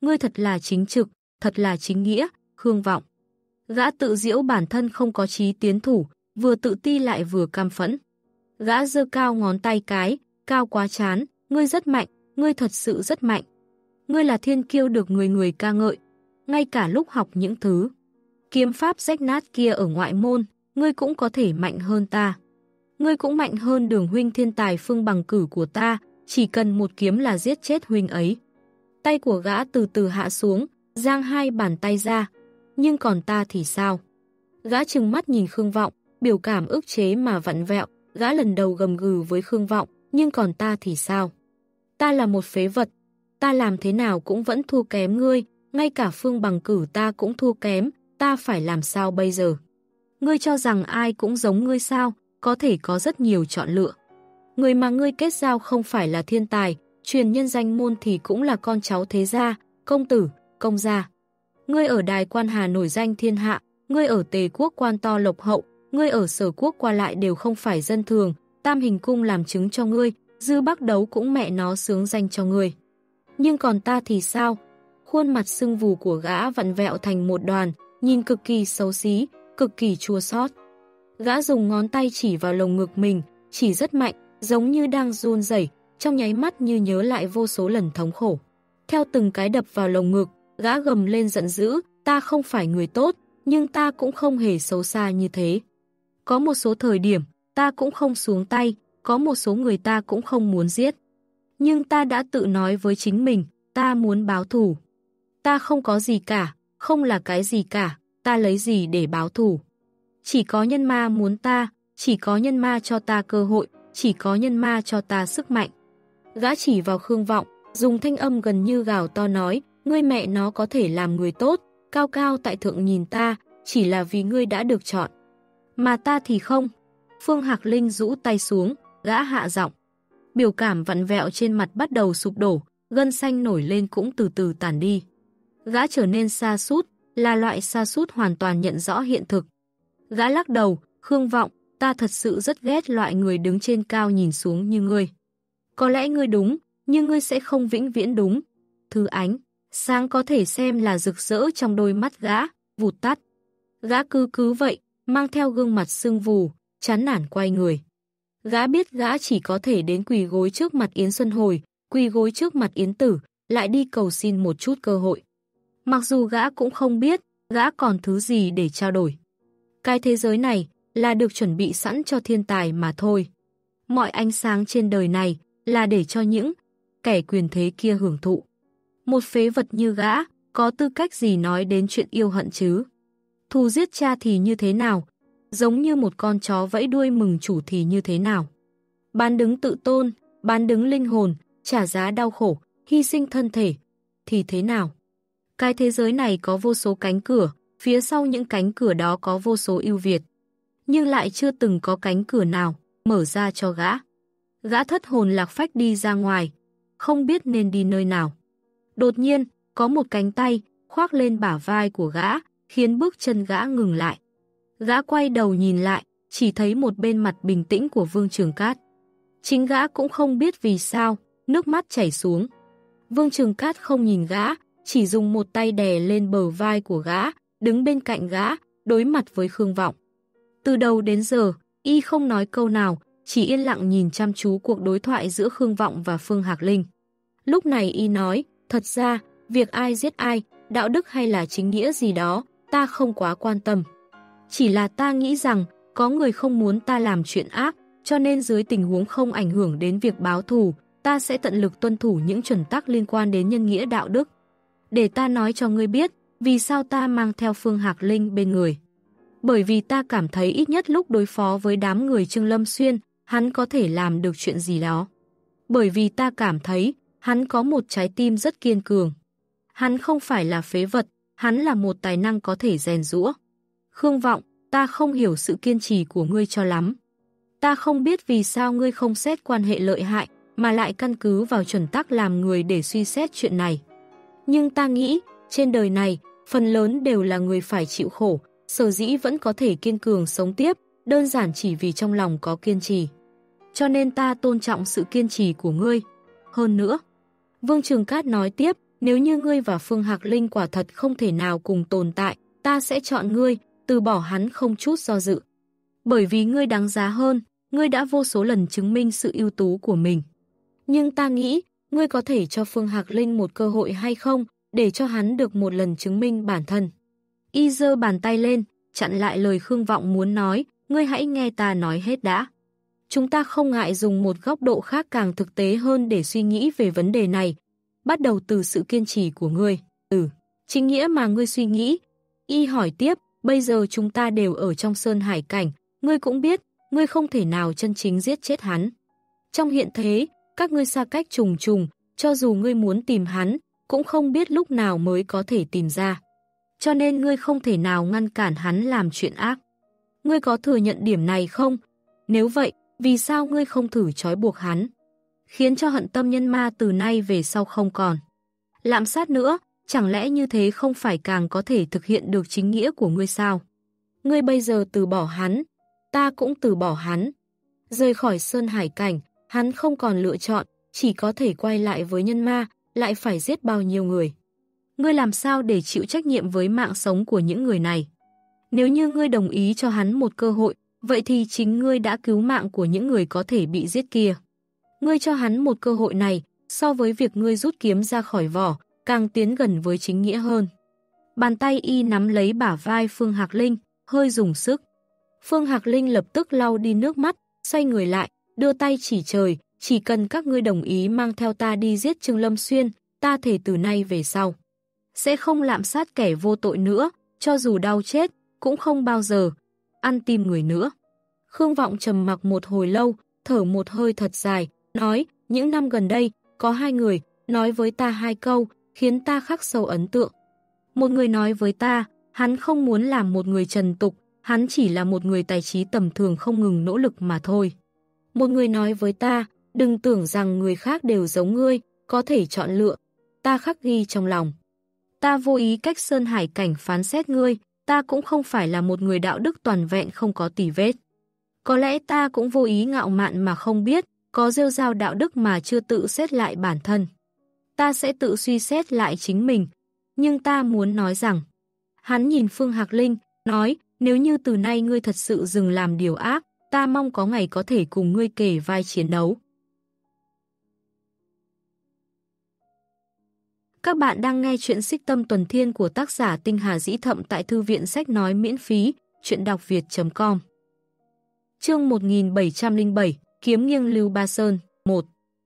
ngươi thật là chính trực, thật là chính nghĩa, Khương Vọng. Gã tự giễu bản thân không có chí tiến thủ, vừa tự ti lại vừa cam phẫn. Gã giơ cao ngón tay cái, cao quá chán, ngươi rất mạnh, ngươi thật sự rất mạnh. Ngươi là thiên kiêu được người người ca ngợi, ngay cả lúc học những thứ kiếm pháp rách nát kia ở ngoại môn, ngươi cũng có thể mạnh hơn ta. Ngươi cũng mạnh hơn Đường huynh thiên tài Phương Bằng Cử của ta, chỉ cần một kiếm là giết chết huynh ấy. Tay của gã từ từ hạ xuống, giang hai bàn tay ra. Nhưng còn ta thì sao? Gã trừng mắt nhìn Khương Vọng, biểu cảm ức chế mà vặn vẹo, gã lần đầu gầm gừ với Khương Vọng, nhưng còn ta thì sao? Ta là một phế vật, ta làm thế nào cũng vẫn thua kém ngươi, ngay cả Phương Bằng Cử ta cũng thua kém, ta phải làm sao bây giờ? Ngươi cho rằng ai cũng giống ngươi sao? Có thể có rất nhiều chọn lựa. Người mà ngươi kết giao không phải là thiên tài, truyền nhân danh môn thì cũng là con cháu thế gia, công tử, công gia. Ngươi ở Đài Quan Hà nổi danh thiên hạ, ngươi ở Tề Quốc quan to lộc hậu, ngươi ở Sở Quốc qua lại đều không phải dân thường, Tam Hình Cung làm chứng cho ngươi, Dư Bắc Đấu cũng mẹ nó sướng danh cho ngươi. Nhưng còn ta thì sao? Khuôn mặt sưng vù của gã vặn vẹo thành một đoàn, nhìn cực kỳ xấu xí, cực kỳ chua xót. Gã dùng ngón tay chỉ vào lồng ngực mình, chỉ rất mạnh, giống như đang run rẩy, trong nháy mắt như nhớ lại vô số lần thống khổ. Theo từng cái đập vào lồng ngực, gã gầm lên giận dữ, ta không phải người tốt, nhưng ta cũng không hề xấu xa như thế. Có một số thời điểm, ta cũng không xuống tay, có một số người ta cũng không muốn giết. Nhưng ta đã tự nói với chính mình, ta muốn báo thù. Ta không có gì cả, không là cái gì cả, ta lấy gì để báo thù. Chỉ có nhân ma muốn ta, chỉ có nhân ma cho ta cơ hội, chỉ có nhân ma cho ta sức mạnh. Gã chỉ vào Khương Vọng, dùng thanh âm gần như gào to nói, ngươi mẹ nó có thể làm người tốt, cao cao tại thượng nhìn ta, chỉ là vì ngươi đã được chọn. Mà ta thì không. Phương Hạc Linh rũ tay xuống, gã hạ giọng. Biểu cảm vặn vẹo trên mặt bắt đầu sụp đổ, gân xanh nổi lên cũng từ từ tàn đi. Gã trở nên sa sút, là loại sa sút hoàn toàn nhận rõ hiện thực. Gã lắc đầu, Khương Vọng, ta thật sự rất ghét loại người đứng trên cao nhìn xuống như ngươi. Có lẽ ngươi đúng, nhưng ngươi sẽ không vĩnh viễn đúng. Thứ ánh, sáng có thể xem là rực rỡ trong đôi mắt gã, vụt tắt. Gã cứ cứ vậy, mang theo gương mặt sưng vù, chán nản quay người. Gã biết gã chỉ có thể đến quỳ gối trước mặt Yến Xuân Hồi, quỳ gối trước mặt Yến Tử, lại đi cầu xin một chút cơ hội. Mặc dù gã cũng không biết, gã còn thứ gì để trao đổi. Cái thế giới này là được chuẩn bị sẵn cho thiên tài mà thôi. Mọi ánh sáng trên đời này là để cho những kẻ quyền thế kia hưởng thụ. Một phế vật như gã, có tư cách gì nói đến chuyện yêu hận chứ? Thù giết cha thì như thế nào? Giống như một con chó vẫy đuôi mừng chủ thì như thế nào? Bán đứng tự tôn, bán đứng linh hồn, trả giá đau khổ, hy sinh thân thể, thì thế nào? Cái thế giới này có vô số cánh cửa, phía sau những cánh cửa đó có vô số ưu việt. Nhưng lại chưa từng có cánh cửa nào mở ra cho gã. Gã thất hồn lạc phách đi ra ngoài, không biết nên đi nơi nào. Đột nhiên, có một cánh tay khoác lên bả vai của gã, khiến bước chân gã ngừng lại. Gã quay đầu nhìn lại, chỉ thấy một bên mặt bình tĩnh của Vương Trường Cát. Chính gã cũng không biết vì sao, nước mắt chảy xuống. Vương Trường Cát không nhìn gã, chỉ dùng một tay đè lên bờ vai của gã, đứng bên cạnh gã, đối mặt với Khương Vọng. Từ đầu đến giờ, y không nói câu nào, chỉ yên lặng nhìn chăm chú cuộc đối thoại giữa Khương Vọng và Phương Hạc Linh. Lúc này y nói, thật ra, việc ai giết ai, đạo đức hay là chính nghĩa gì đó, ta không quá quan tâm. Chỉ là ta nghĩ rằng, có người không muốn ta làm chuyện ác, cho nên dưới tình huống không ảnh hưởng đến việc báo thù, ta sẽ tận lực tuân thủ những chuẩn tắc liên quan đến nhân nghĩa đạo đức. Để ta nói cho ngươi biết, vì sao ta mang theo Phương Hạc Linh bên người. Bởi vì ta cảm thấy ít nhất lúc đối phó với đám người Trương Lâm Xuyên, hắn có thể làm được chuyện gì đó. Bởi vì ta cảm thấy, hắn có một trái tim rất kiên cường. Hắn không phải là phế vật, hắn là một tài năng có thể rèn giũa. Khương Vọng, ta không hiểu sự kiên trì của ngươi cho lắm. Ta không biết vì sao ngươi không xét quan hệ lợi hại, mà lại căn cứ vào chuẩn tắc làm người để suy xét chuyện này. Nhưng ta nghĩ, trên đời này, phần lớn đều là người phải chịu khổ, sở dĩ vẫn có thể kiên cường sống tiếp, đơn giản chỉ vì trong lòng có kiên trì. Cho nên ta tôn trọng sự kiên trì của ngươi. Hơn nữa, Vương Trường Cát nói tiếp, Nếu như ngươi và Phương Hạc Linh quả thật không thể nào cùng tồn tại, ta sẽ chọn ngươi, từ bỏ hắn không chút do dự. Bởi vì ngươi đáng giá hơn, ngươi đã vô số lần chứng minh sự ưu tú của mình. Nhưng ta nghĩ, ngươi có thể cho Phương Hạc Linh một cơ hội hay không, để cho hắn được một lần chứng minh bản thân. Y giơ bàn tay lên, chặn lại lời Khương Vọng muốn nói, ngươi hãy nghe ta nói hết đã. Chúng ta không ngại dùng một góc độ khác càng thực tế hơn để suy nghĩ về vấn đề này. Bắt đầu từ sự kiên trì của ngươi. Ừ, chính nghĩa mà ngươi suy nghĩ. Y hỏi tiếp, bây giờ chúng ta đều ở trong sơn hải cảnh, ngươi cũng biết, ngươi không thể nào chân chính giết chết hắn. Trong hiện thế, các ngươi xa cách trùng trùng, cho dù ngươi muốn tìm hắn, cũng không biết lúc nào mới có thể tìm ra. Cho nên ngươi không thể nào ngăn cản hắn làm chuyện ác. Ngươi có thừa nhận điểm này không? Nếu vậy, vì sao ngươi không thử trói buộc hắn? Khiến cho hận tâm nhân ma từ nay về sau không còn lạm sát nữa, chẳng lẽ như thế không phải càng có thể thực hiện được chính nghĩa của ngươi sao? Ngươi bây giờ từ bỏ hắn, ta cũng từ bỏ hắn. Rời khỏi sơn hải cảnh, hắn không còn lựa chọn, chỉ có thể quay lại với nhân ma, lại phải giết bao nhiêu người. Ngươi làm sao để chịu trách nhiệm với mạng sống của những người này? Nếu như ngươi đồng ý cho hắn một cơ hội, vậy thì chính ngươi đã cứu mạng của những người có thể bị giết kia. Ngươi cho hắn một cơ hội này, so với việc ngươi rút kiếm ra khỏi vỏ, càng tiến gần với chính nghĩa hơn. Bàn tay y nắm lấy bả vai Phương Hạc Linh, hơi dùng sức. Phương Hạc Linh lập tức lau đi nước mắt, xoay người lại, đưa tay chỉ trời, chỉ cần các ngươi đồng ý mang theo ta đi giết Trương Lâm Xuyên, ta thề từ nay về sau sẽ không lạm sát kẻ vô tội nữa, cho dù đau chết, cũng không bao giờ ăn tim người nữa. Khương Vọng trầm mặc một hồi lâu, thở một hơi thật dài, nói, những năm gần đây, có hai người nói với ta hai câu, khiến ta khắc sâu ấn tượng. Một người nói với ta, hắn không muốn làm một người trần tục, hắn chỉ là một người tài trí tầm thường không ngừng nỗ lực mà thôi. Một người nói với ta, đừng tưởng rằng người khác đều giống ngươi, có thể chọn lựa. Ta khắc ghi trong lòng. Ta vô ý cách sơn hải cảnh phán xét ngươi, ta cũng không phải là một người đạo đức toàn vẹn không có tì vết. Có lẽ ta cũng vô ý ngạo mạn mà không biết, có rêu rao đạo đức mà chưa tự xét lại bản thân. Ta sẽ tự suy xét lại chính mình, nhưng ta muốn nói rằng. Hắn nhìn Phương Hạc Linh, nói, nếu như từ nay ngươi thật sự dừng làm điều ác, ta mong có ngày có thể cùng ngươi kề vai chiến đấu. Các bạn đang nghe chuyện Xích Tâm Tuần Thiên của tác giả Tinh Hà Dĩ Thậm tại thư viện sách nói miễn phí, chuyện đọc việt chấm com. Chương một nghìn bảy trăm lẻ bảy, Kiếm nghiêng Lưu Ba Sơn, một.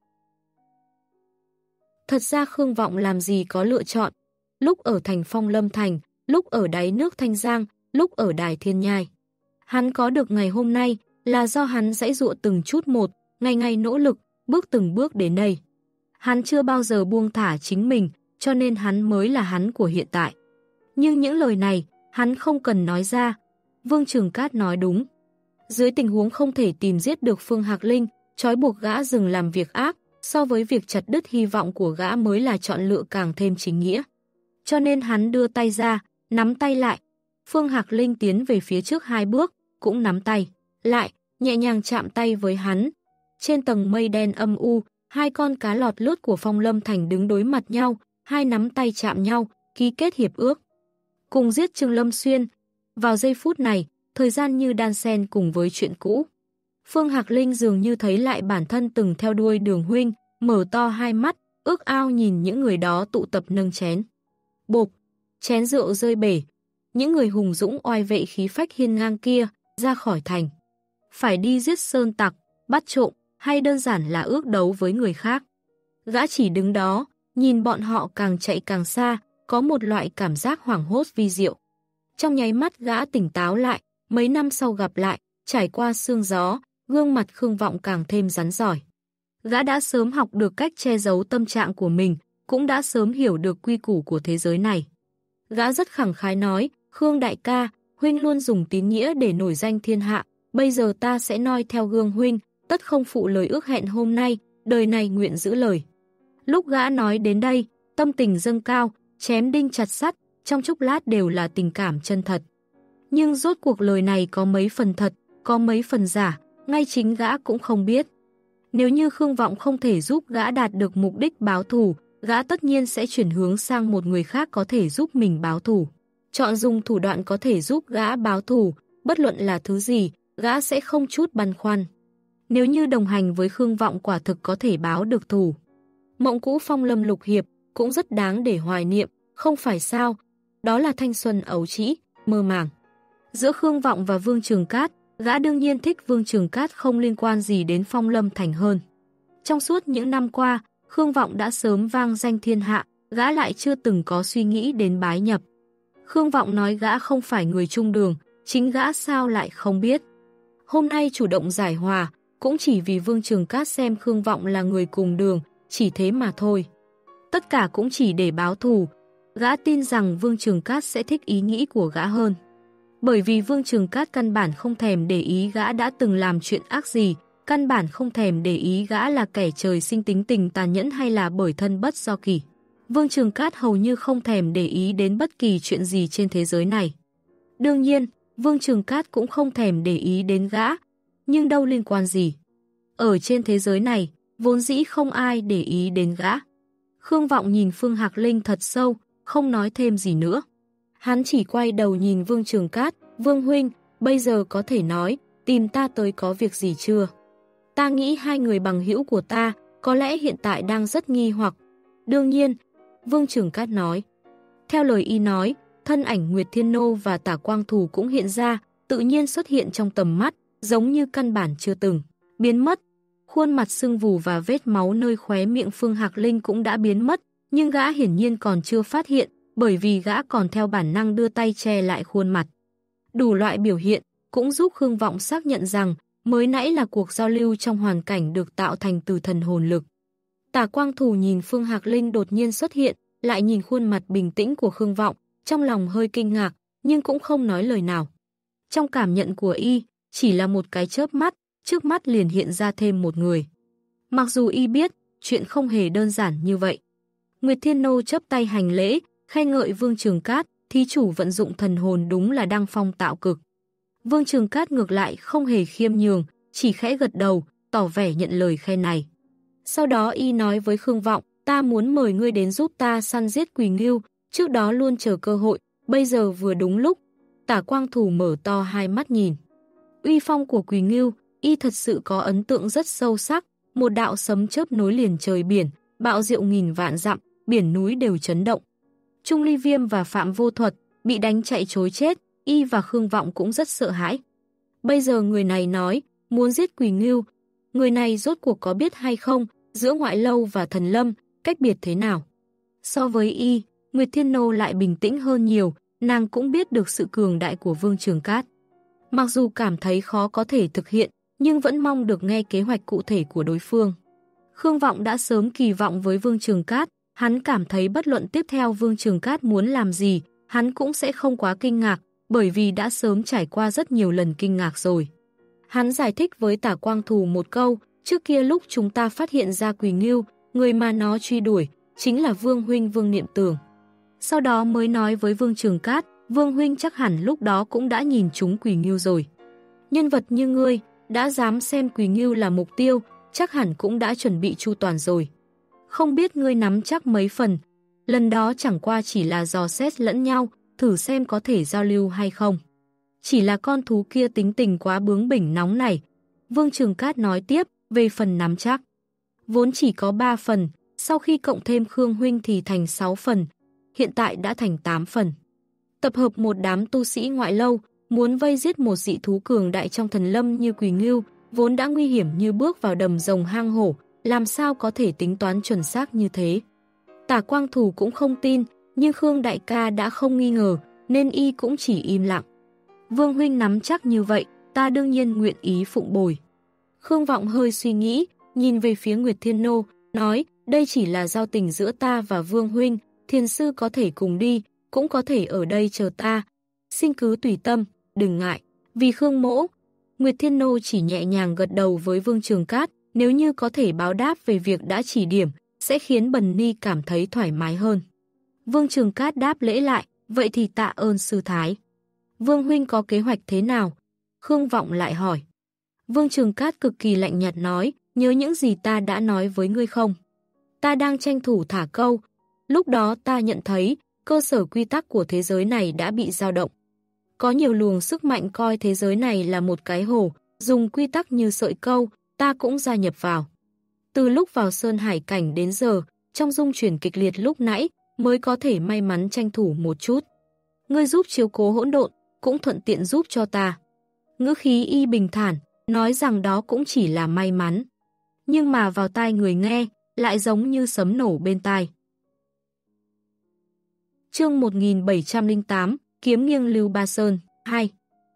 Thật ra Khương Vọng làm gì có lựa chọn, lúc ở thành Phong Lâm Thành, lúc ở đáy nước Thanh Giang, lúc ở Đài Thiên Nhai. Hắn có được ngày hôm nay là do hắn giãy giụa từng chút một, ngày ngày nỗ lực, bước từng bước đến đây. Hắn chưa bao giờ buông thả chính mình, cho nên hắn mới là hắn của hiện tại. Nhưng những lời này, hắn không cần nói ra. Vương Trường Cát nói đúng. Dưới tình huống không thể tìm giết được Phương Hạc Linh, trói buộc gã dừng làm việc ác, so với việc chặt đứt hy vọng của gã mới là chọn lựa càng thêm chính nghĩa. Cho nên hắn đưa tay ra, nắm tay lại. Phương Hạc Linh tiến về phía trước hai bước, cũng nắm tay lại, nhẹ nhàng chạm tay với hắn. Trên tầng mây đen âm u, hai con cá lọt lướt của Phong Lâm Thành đứng đối mặt nhau, hai nắm tay chạm nhau, ký kết hiệp ước. Cùng giết Trương Lâm Xuyên. Vào giây phút này, thời gian như đan xen cùng với chuyện cũ. Phương Hạc Linh dường như thấy lại bản thân từng theo đuôi Đường huynh, mở to hai mắt, ước ao nhìn những người đó tụ tập nâng chén. Bộp, chén rượu rơi bể. Những người hùng dũng oai vệ khí phách hiên ngang kia, ra khỏi thành. Phải đi giết sơn tặc, bắt trộm, hay đơn giản là ước đấu với người khác. Gã chỉ đứng đó, nhìn bọn họ càng chạy càng xa, có một loại cảm giác hoảng hốt vi diệu. Trong nháy mắt gã tỉnh táo lại, mấy năm sau gặp lại, trải qua sương gió, gương mặt Khương Vọng càng thêm rắn giỏi. Gã đã sớm học được cách che giấu tâm trạng của mình, cũng đã sớm hiểu được quy củ của thế giới này. Gã rất khẳng khái nói, Khương đại ca, huynh luôn dùng tín nghĩa để nổi danh thiên hạ, bây giờ ta sẽ noi theo gương huynh, tất không phụ lời ước hẹn hôm nay, đời này nguyện giữ lời. Lúc gã nói đến đây, tâm tình dâng cao, chém đinh chặt sắt, trong chốc lát đều là tình cảm chân thật. Nhưng rốt cuộc lời này có mấy phần thật, có mấy phần giả, ngay chính gã cũng không biết. Nếu như Khương Vọng không thể giúp gã đạt được mục đích báo thù, gã tất nhiên sẽ chuyển hướng sang một người khác có thể giúp mình báo thù. Chọn dùng thủ đoạn có thể giúp gã báo thù, bất luận là thứ gì, gã sẽ không chút băn khoăn. Nếu như đồng hành với Khương Vọng quả thực có thể báo được thù. Mộng cũ phong lâm lục hiệp cũng rất đáng để hoài niệm, không phải sao? Đó là thanh xuân ấu trĩ, mơ màng. Giữa Khương Vọng và Vương Trường Cát, gã đương nhiên thích Vương Trường Cát không liên quan gì đến Phong Lâm Thành hơn. Trong suốt những năm qua, Khương Vọng đã sớm vang danh thiên hạ, gã lại chưa từng có suy nghĩ đến bái nhập. Khương Vọng nói gã không phải người chung đường, chính gã sao lại không biết. Hôm nay chủ động giải hòa, cũng chỉ vì Vương Trường Cát xem Khương Vọng là người cùng đường, chỉ thế mà thôi. Tất cả cũng chỉ để báo thù. Gã tin rằng Vương Trường Cát sẽ thích ý nghĩ của gã hơn. Bởi vì Vương Trường Cát căn bản không thèm để ý gã đã từng làm chuyện ác gì, căn bản không thèm để ý gã là kẻ trời sinh tính tình tàn nhẫn hay là bởi thân bất do kỷ. Vương Trường Cát hầu như không thèm để ý đến bất kỳ chuyện gì trên thế giới này. Đương nhiên, Vương Trường Cát cũng không thèm để ý đến gã, nhưng đâu liên quan gì. Ở trên thế giới này, vốn dĩ không ai để ý đến gã. Khương Vọng nhìn Phương Hạc Linh thật sâu, không nói thêm gì nữa. Hắn chỉ quay đầu nhìn Vương Trường Cát, Vương huynh, bây giờ có thể nói, tìm ta tới có việc gì chưa? Ta nghĩ hai người bằng hữu của ta, có lẽ hiện tại đang rất nghi hoặc. Đương nhiên, Vương Trường Cát nói. Theo lời y nói, thân ảnh Nguyệt Thiên Nô và Tả Quang Thù cũng hiện ra, tự nhiên xuất hiện trong tầm mắt, giống như căn bản chưa từng biến mất. Khuôn mặt sưng vù và vết máu nơi khóe miệng Phương Hạc Linh cũng đã biến mất, nhưng gã hiển nhiên còn chưa phát hiện, bởi vì gã còn theo bản năng đưa tay che lại khuôn mặt. Đủ loại biểu hiện cũng giúp Khương Vọng xác nhận rằng mới nãy là cuộc giao lưu trong hoàn cảnh được tạo thành từ thần hồn lực. Tả Quang Thù nhìn Phương Hạc Linh đột nhiên xuất hiện, lại nhìn khuôn mặt bình tĩnh của Khương Vọng, trong lòng hơi kinh ngạc, nhưng cũng không nói lời nào. Trong cảm nhận của y, chỉ là một cái chớp mắt, trước mắt liền hiện ra thêm một người. Mặc dù y biết, chuyện không hề đơn giản như vậy. Nguyệt Thiên Nô chắp tay hành lễ, khen ngợi Vương Trường Cát, thí chủ vận dụng thần hồn đúng là đăng phong tạo cực. Vương Trường Cát ngược lại không hề khiêm nhường, chỉ khẽ gật đầu, tỏ vẻ nhận lời khen này. Sau đó y nói với Khương Vọng, ta muốn mời ngươi đến giúp ta săn giết Quỳ Ngưu, trước đó luôn chờ cơ hội, bây giờ vừa đúng lúc. Tả Quang Thù mở to hai mắt nhìn. Uy phong của Quỳ Ngưu, y thật sự có ấn tượng rất sâu sắc, một đạo sấm chớp nối liền trời biển, bạo diệu nghìn vạn dặm, biển núi đều chấn động. Trung Ly Viêm và Phạm Vô Thuật bị đánh chạy trối chết, y và Khương Vọng cũng rất sợ hãi. Bây giờ người này nói, muốn giết Quỳ Ngưu, người này rốt cuộc có biết hay không, giữa Ngoại Lâu và Thần Lâm, cách biệt thế nào? So với y, Nguyệt Thiên Nô lại bình tĩnh hơn nhiều, nàng cũng biết được sự cường đại của Vương Trường Cát. Mặc dù cảm thấy khó có thể thực hiện, nhưng vẫn mong được nghe kế hoạch cụ thể của đối phương. Khương Vọng đã sớm kỳ vọng với Vương Trường Cát, hắn cảm thấy bất luận tiếp theo Vương Trường Cát muốn làm gì, hắn cũng sẽ không quá kinh ngạc, bởi vì đã sớm trải qua rất nhiều lần kinh ngạc rồi. Hắn giải thích với Tả Quang Thù một câu, trước kia lúc chúng ta phát hiện ra Quỳ Ngưu, người mà nó truy đuổi, chính là Vương huynh Vương Niệm Tường. Sau đó mới nói với Vương Trường Cát, Vương huynh chắc hẳn lúc đó cũng đã nhìn trúng Quỳ Ngưu rồi. Nhân vật như ngươi, đã dám xem Quỳ Ngưu là mục tiêu, chắc hẳn cũng đã chuẩn bị chu toàn rồi. Không biết ngươi nắm chắc mấy phần, lần đó chẳng qua chỉ là dò xét lẫn nhau, thử xem có thể giao lưu hay không. Chỉ là con thú kia tính tình quá bướng bỉnh nóng này. Vương Trường Cát nói tiếp, về phần nắm chắc. Vốn chỉ có ba phần, sau khi cộng thêm Khương huynh thì thành sáu phần, hiện tại đã thành tám phần. Tập hợp một đám tu sĩ Ngoại Lâu, muốn vây giết một dị thú cường đại trong Thần Lâm như Quỳ Ngưu, vốn đã nguy hiểm như bước vào đầm rồng hang hổ, làm sao có thể tính toán chuẩn xác như thế. Tả Quang Thù cũng không tin, nhưng Khương đại ca đã không nghi ngờ, nên y cũng chỉ im lặng. Vương huynh nắm chắc như vậy, ta đương nhiên nguyện ý phụng bồi. Khương Vọng hơi suy nghĩ, nhìn về phía Nguyệt Thiên Nô, nói, đây chỉ là giao tình giữa ta và Vương huynh, thiền sư có thể cùng đi, cũng có thể ở đây chờ ta. Xin cứ tùy tâm, đừng ngại. Vì Khương mỗ, Nguyệt Thiên Nô chỉ nhẹ nhàng gật đầu với Vương Trường Cát, nếu như có thể báo đáp về việc đã chỉ điểm, sẽ khiến Bần Ni cảm thấy thoải mái hơn. Vương Trường Cát đáp lễ lại, vậy thì tạ ơn sư thái. Vương huynh có kế hoạch thế nào? Khương Vọng lại hỏi. Vương Trường Cát cực kỳ lạnh nhạt nói, nhớ những gì ta đã nói với ngươi không? Ta đang tranh thủ thả câu. Lúc đó ta nhận thấy cơ sở quy tắc của thế giới này đã bị dao động. Có nhiều luồng sức mạnh coi thế giới này là một cái hồ, dùng quy tắc như sợi câu, ta cũng gia nhập vào. Từ lúc vào Sơn Hải Cảnh đến giờ, trong dung chuyển kịch liệt lúc nãy, mới có thể may mắn tranh thủ một chút. Ngươi giúp chiếu cố hỗn độn, cũng thuận tiện giúp cho ta. Ngữ khí y bình thản, nói rằng đó cũng chỉ là may mắn. Nhưng mà vào tai người nghe, lại giống như sấm nổ bên tai. Chương một nghìn bảy trăm lẻ tám, Kiếm nghiêng Lưu Ba Sơn, hai.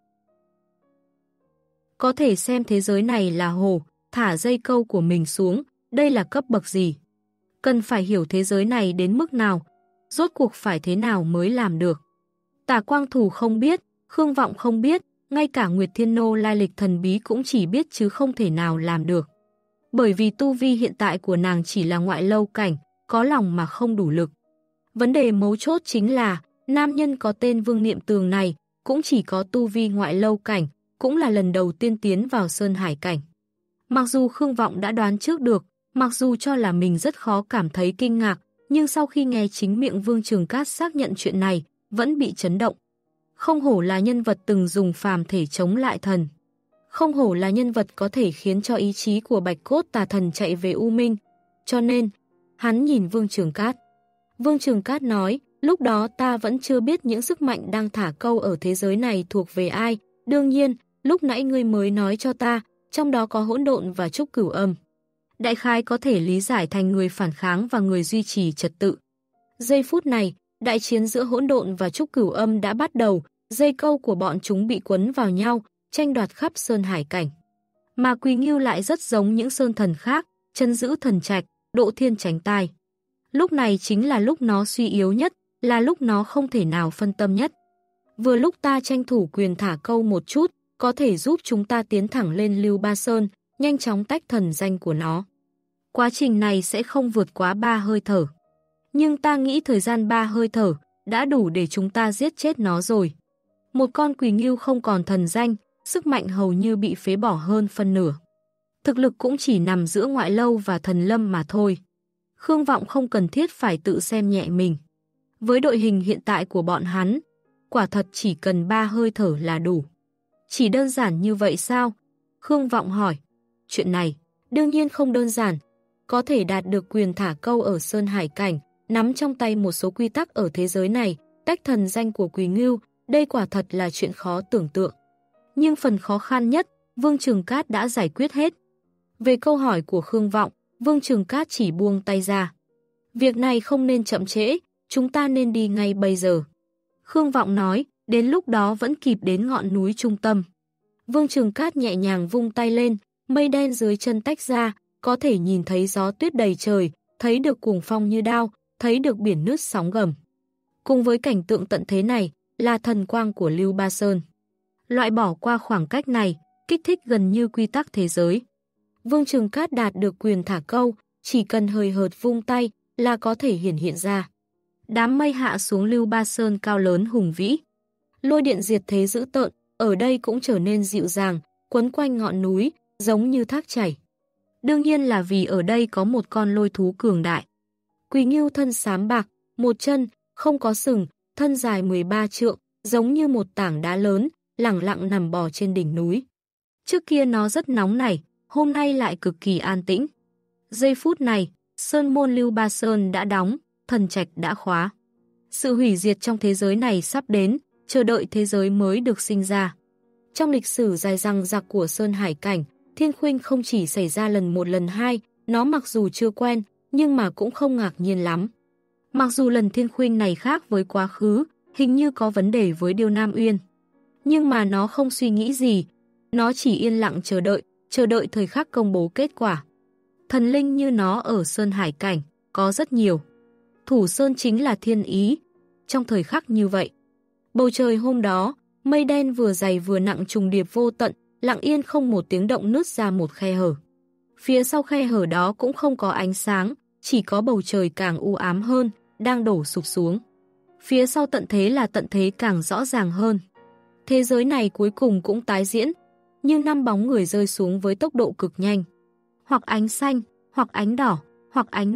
Có thể xem thế giới này là hồ, thả dây câu của mình xuống, đây là cấp bậc gì? Cần phải hiểu thế giới này đến mức nào, rốt cuộc phải thế nào mới làm được. Tả Quang Thủ không biết, Khương Vọng không biết, ngay cả Nguyệt Thiên Nô lai lịch thần bí cũng chỉ biết chứ không thể nào làm được. Bởi vì tu vi hiện tại của nàng chỉ là ngoại lâu cảnh, có lòng mà không đủ lực. Vấn đề mấu chốt chính là, nam nhân có tên Vương Niệm Tường này, cũng chỉ có tu vi ngoại lâu cảnh, cũng là lần đầu tiên tiến vào Sơn Hải Cảnh. Mặc dù Khương Vọng đã đoán trước được, mặc dù cho là mình rất khó cảm thấy kinh ngạc, nhưng sau khi nghe chính miệng Vương Trường Cát xác nhận chuyện này, vẫn bị chấn động. Không hổ là nhân vật từng dùng phàm thể chống lại thần. Không hổ là nhân vật có thể khiến cho ý chí của Bạch Cốt Tà Thần chạy về U Minh. Cho nên, hắn nhìn Vương Trường Cát. Vương Trường Cát nói, lúc đó ta vẫn chưa biết những sức mạnh đang thả câu ở thế giới này thuộc về ai. Đương nhiên, lúc nãy ngươi mới nói cho ta, trong đó có hỗn độn và trúc cửu âm. Đại khái có thể lý giải thành người phản kháng và người duy trì trật tự. Giây phút này, đại chiến giữa hỗn độn và trúc cửu âm đã bắt đầu, dây câu của bọn chúng bị quấn vào nhau, tranh đoạt khắp Sơn Hải Cảnh. Mà Quỳ Ngưu lại rất giống những sơn thần khác, chân giữ thần trạch, độ thiên tránh tai. Lúc này chính là lúc nó suy yếu nhất, là lúc nó không thể nào phân tâm nhất. Vừa lúc ta tranh thủ quyền thả câu một chút, có thể giúp chúng ta tiến thẳng lên Lưu Ba Sơn, nhanh chóng tách thần danh của nó. Quá trình này sẽ không vượt quá ba hơi thở. Nhưng ta nghĩ thời gian ba hơi thở đã đủ để chúng ta giết chết nó rồi. Một con Quỳ Ngưu không còn thần danh, sức mạnh hầu như bị phế bỏ hơn phân nửa. Thực lực cũng chỉ nằm giữa ngoại lâu và thần lâm mà thôi. Khương Vọng không cần thiết phải tự xem nhẹ mình. Với đội hình hiện tại của bọn hắn, quả thật chỉ cần ba hơi thở là đủ. Chỉ đơn giản như vậy sao? Khương Vọng hỏi. Chuyện này, đương nhiên không đơn giản. Có thể đạt được quyền thả câu ở Sơn Hải Cảnh, nắm trong tay một số quy tắc ở thế giới này, tách thần danh của Quỳ Ngưu, đây quả thật là chuyện khó tưởng tượng. Nhưng phần khó khăn nhất, Vương Trường Cát đã giải quyết hết. Về câu hỏi của Khương Vọng, Vương Trường Cát chỉ buông tay ra. Việc này không nên chậm trễ, chúng ta nên đi ngay bây giờ. Khương Vọng nói, đến lúc đó vẫn kịp đến ngọn núi trung tâm. Vương Trường Cát nhẹ nhàng vung tay lên, mây đen dưới chân tách ra, có thể nhìn thấy gió tuyết đầy trời, thấy được cuồng phong như đao, thấy được biển nước sóng gầm. Cùng với cảnh tượng tận thế này, là thần quang của Lưu Ba Sơn. Loại bỏ qua khoảng cách này, kích thích gần như quy tắc thế giới. Vương Trường Cát đạt được quyền thả câu, chỉ cần hời hợt vung tay là có thể hiển hiện ra. Đám mây hạ xuống Lưu Ba Sơn cao lớn hùng vĩ. Lôi điện diệt thế dữ tợn, ở đây cũng trở nên dịu dàng, quấn quanh ngọn núi, giống như thác chảy. Đương nhiên là vì ở đây có một con lôi thú cường đại. Quỳ Ngưu thân xám bạc, một chân, không có sừng, thân dài mười ba trượng, giống như một tảng đá lớn, lẳng lặng nằm bò trên đỉnh núi. Trước kia nó rất nóng nảy, hôm nay lại cực kỳ an tĩnh. Giây phút này, Sơn môn Lưu Ba Sơn đã đóng, thần trạch đã khóa. Sự hủy diệt trong thế giới này sắp đến, chờ đợi thế giới mới được sinh ra. Trong lịch sử dài dằng dặc của Sơn Hải Cảnh, Thiên Khuynh không chỉ xảy ra lần một lần hai, nó mặc dù chưa quen, nhưng mà cũng không ngạc nhiên lắm. Mặc dù lần Thiên Khuynh này khác với quá khứ, hình như có vấn đề với Điêu Nam Uyên. Nhưng mà nó không suy nghĩ gì, nó chỉ yên lặng chờ đợi, chờ đợi thời khắc công bố kết quả. Thần linh như nó ở Sơn Hải Cảnh, có rất nhiều. Thủ Sơn chính là thiên ý. Trong thời khắc như vậy, bầu trời hôm đó, mây đen vừa dày vừa nặng trùng điệp vô tận, lặng yên không một tiếng động nứt ra một khe hở. Phía sau khe hở đó cũng không có ánh sáng, chỉ có bầu trời càng u ám hơn, đang đổ sụp xuống. Phía sau tận thế là tận thế càng rõ ràng hơn. Thế giới này cuối cùng cũng tái diễn, như năm bóng người rơi xuống với tốc độ cực nhanh. Hoặc ánh xanh, hoặc ánh đỏ, hoặc ánh nước,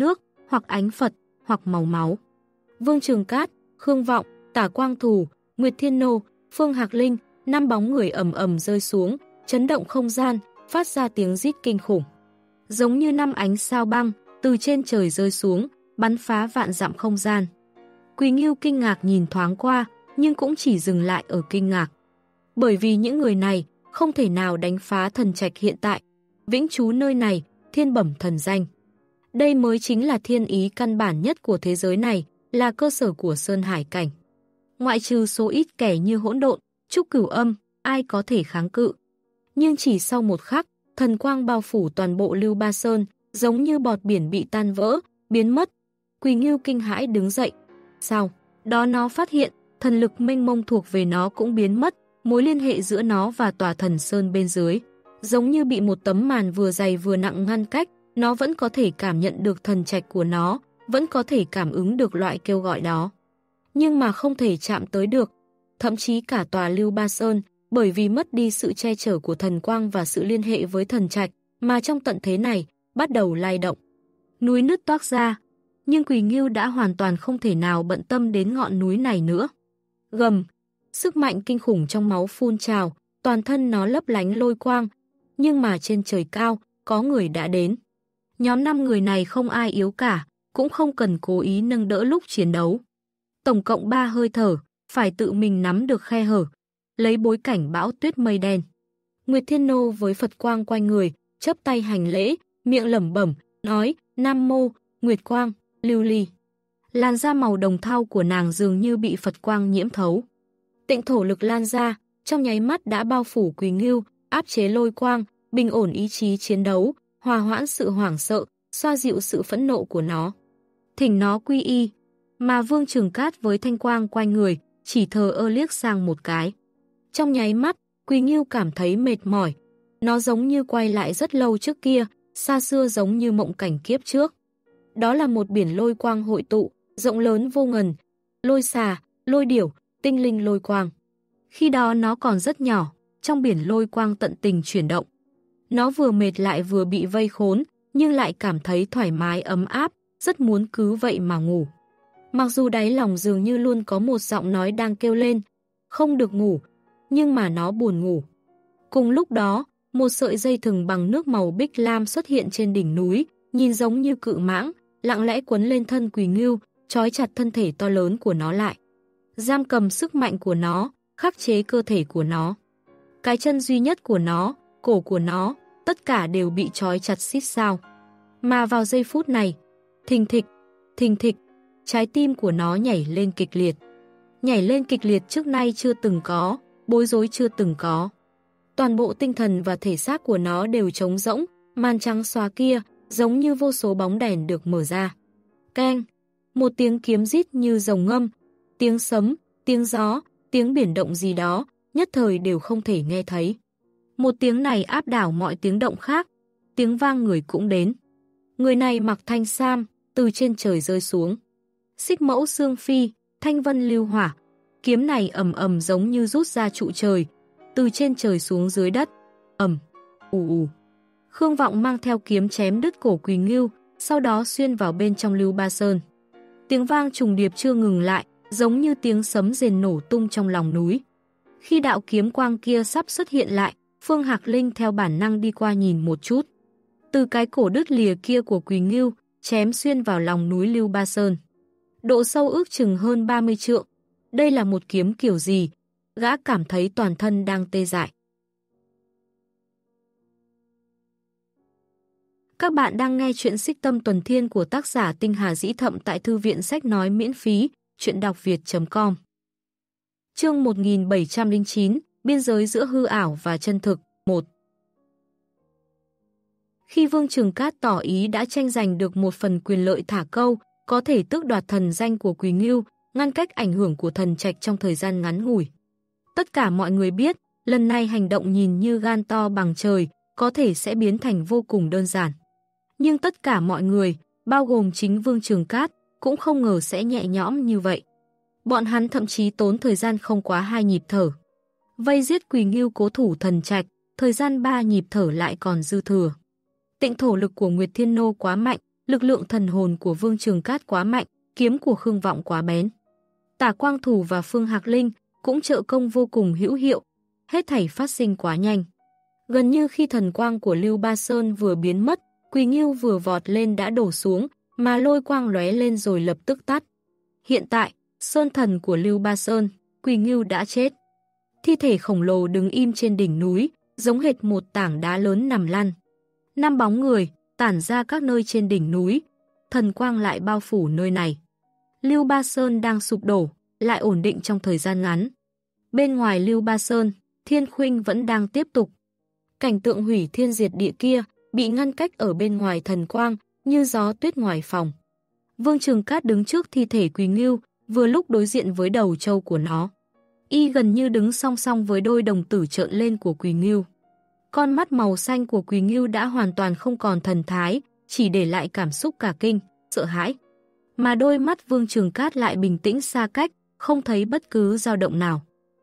hoặc ánh Phật, hoặc màu máu. Vương Trường Cát, Khương Vọng, Tả Quang Thù, Nguyệt Thiên Nô, Phương Hạc Linh, năm bóng người ầm ầm rơi xuống, chấn động không gian, phát ra tiếng rít kinh khủng. Giống như năm ánh sao băng, từ trên trời rơi xuống, bắn phá vạn dặm không gian. Quỳ Ngưu kinh ngạc nhìn thoáng qua, nhưng cũng chỉ dừng lại ở kinh ngạc. Bởi vì những người này không thể nào đánh phá thần trạch hiện tại, vĩnh trú nơi này, thiên bẩm thần danh. Đây mới chính là thiên ý căn bản nhất của thế giới này, là cơ sở của Sơn Hải cảnh. Ngoại trừ số ít kẻ như Hỗn Độn, Trúc Cửu Âm, ai có thể kháng cự. Nhưng chỉ sau một khắc, thần quang bao phủ toàn bộ Lưu Ba Sơn, giống như bọt biển bị tan vỡ, biến mất. Quỳ Ngưu kinh hãi đứng dậy. Sau đó nó phát hiện, thần lực mênh mông thuộc về nó cũng biến mất, mối liên hệ giữa nó và tòa thần Sơn bên dưới. Giống như bị một tấm màn vừa dày vừa nặng ngăn cách, nó vẫn có thể cảm nhận được thần trạch của nó, vẫn có thể cảm ứng được loại kêu gọi đó. Nhưng mà không thể chạm tới được. Thậm chí cả tòa Lưu Ba Sơn, bởi vì mất đi sự che chở của thần quang và sự liên hệ với thần trạch, mà trong tận thế này, bắt đầu lay động. Núi nứt toác ra, nhưng Quỳ Ngưu đã hoàn toàn không thể nào bận tâm đến ngọn núi này nữa. Gầm, sức mạnh kinh khủng trong máu phun trào, toàn thân nó lấp lánh lôi quang, nhưng mà trên trời cao, có người đã đến. Nhóm năm người này không ai yếu cả, cũng không cần cố ý nâng đỡ lúc chiến đấu. Tổng cộng ba hơi thở, phải tự mình nắm được khe hở, lấy bối cảnh bão tuyết mây đen. Nguyệt Thiên Nô với Phật quang quanh người, chắp tay hành lễ, miệng lẩm bẩm, nói, Nam Mô, Nguyệt Quang, Lưu Ly. Làn da màu đồng thau của nàng dường như bị Phật quang nhiễm thấu. Tịnh thổ lực lan ra, trong nháy mắt đã bao phủ Quỳ Ngưu, áp chế lôi quang, bình ổn ý chí chiến đấu, hòa hoãn sự hoảng sợ, xoa dịu sự phẫn nộ của nó. Thỉnh nó quy y, mà Vương Trường Cát với thanh quang quanh người, chỉ thờ ơ liếc sang một cái. Trong nháy mắt, Quỳ Ngưu cảm thấy mệt mỏi. Nó giống như quay lại rất lâu trước kia, xa xưa giống như mộng cảnh kiếp trước. Đó là một biển lôi quang hội tụ, rộng lớn vô ngần, lôi xà, lôi điểu, tinh linh lôi quang. Khi đó nó còn rất nhỏ, trong biển lôi quang tận tình chuyển động. Nó vừa mệt lại vừa bị vây khốn, nhưng lại cảm thấy thoải mái ấm áp, rất muốn cứ vậy mà ngủ. Mặc dù đáy lòng dường như luôn có một giọng nói đang kêu lên, không được ngủ, nhưng mà nó buồn ngủ. Cùng lúc đó, một sợi dây thừng bằng nước màu bích lam xuất hiện trên đỉnh núi, nhìn giống như cự mãng, lặng lẽ quấn lên thân Quỳ Ngưu, trói chặt thân thể to lớn của nó lại. Giam cầm sức mạnh của nó, khắc chế cơ thể của nó. Cái chân duy nhất của nó, cổ của nó, tất cả đều bị trói chặt xít sao. Mà vào giây phút này, thình thịch, thình thịch, trái tim của nó nhảy lên kịch liệt. Nhảy lên kịch liệt trước nay chưa từng có, bối rối chưa từng có. Toàn bộ tinh thần và thể xác của nó đều trống rỗng, màn trắng xóa kia, giống như vô số bóng đèn được mở ra. Keng, một tiếng kiếm rít như rồng ngâm, tiếng sấm, tiếng gió, tiếng biển động gì đó, nhất thời đều không thể nghe thấy. Một tiếng này áp đảo mọi tiếng động khác, tiếng vang người cũng đến. Người này mặc thanh sam, từ trên trời rơi xuống. Xích mẫu xương phi, thanh vân lưu hỏa, kiếm này ầm ầm giống như rút ra trụ trời, từ trên trời xuống dưới đất. Ầm, ù ù. Khương Vọng mang theo kiếm chém đứt cổ Quỳ Ngưu, sau đó xuyên vào bên trong Lưu Ba Sơn. Tiếng vang trùng điệp chưa ngừng lại, giống như tiếng sấm rền nổ tung trong lòng núi. Khi đạo kiếm quang kia sắp xuất hiện lại, Phương Hạc Linh theo bản năng đi qua nhìn một chút. Từ cái cổ đứt lìa kia của Quỳ Ngưu, chém xuyên vào lòng núi Lưu Ba Sơn. Độ sâu ước chừng hơn ba mươi trượng. Đây là một kiếm kiểu gì? Gã cảm thấy toàn thân đang tê dại. Các bạn đang nghe chuyện Xích Tâm Tuần Thiên của tác giả Tinh Hà Dĩ Thậm tại thư viện sách nói miễn phí, chuyện đọc việt chấm com. Chương một nghìn bảy trăm lẻ chín, biên giới giữa hư ảo và chân thực, một. Khi Vương Trường Cát tỏ ý đã tranh giành được một phần quyền lợi thả câu, có thể tước đoạt thần danh của Quỳ Ngưu, ngăn cách ảnh hưởng của thần trạch trong thời gian ngắn ngủi. Tất cả mọi người biết, lần này hành động nhìn như gan to bằng trời, có thể sẽ biến thành vô cùng đơn giản. Nhưng tất cả mọi người, bao gồm chính Vương Trường Cát, cũng không ngờ sẽ nhẹ nhõm như vậy. Bọn hắn thậm chí tốn thời gian không quá hai nhịp thở. Vây giết Quỳ Ngưu cố thủ thần trạch, thời gian ba nhịp thở lại còn dư thừa. Tịnh thổ lực của Nguyệt Thiên Nô quá mạnh, Lực lượng thần hồn của Vương Trường Cát quá mạnh, kiếm của Khương Vọng quá bén. Tả Quang Thủ và Phương Hạc Linh cũng trợ công vô cùng hữu hiệu, hết thảy phát sinh quá nhanh. Gần như khi thần quang của Lưu Ba Sơn vừa biến mất, Quỳ Ngưu vừa vọt lên đã đổ xuống, mà lôi quang lóe lên rồi lập tức tắt. Hiện tại, sơn thần của Lưu Ba Sơn, Quỳ Ngưu đã chết. Thi thể khổng lồ đứng im trên đỉnh núi, giống hệt một tảng đá lớn nằm lăn. Năm bóng người tản ra các nơi trên đỉnh núi, thần quang lại bao phủ nơi này. Lưu Ba Sơn đang sụp đổ, lại ổn định trong thời gian ngắn. Bên ngoài Lưu Ba Sơn, Thiên Khuynh vẫn đang tiếp tục. Cảnh tượng hủy thiên diệt địa kia bị ngăn cách ở bên ngoài thần quang, như gió tuyết ngoài phòng. Vương Trường Cát đứng trước thi thể Quỳ Ngưu, vừa lúc đối diện với đầu trâu của nó. Y gần như đứng song song với đôi đồng tử trợn lên của Quỳ Ngưu. Con mắt màu xanh của Quỳ Ngưu đã hoàn toàn không còn thần thái, chỉ để lại cảm xúc cả kinh, sợ hãi. Mà đôi mắt Vương Trường Cát lại bình tĩnh xa cách, không thấy bất cứ dao động nào.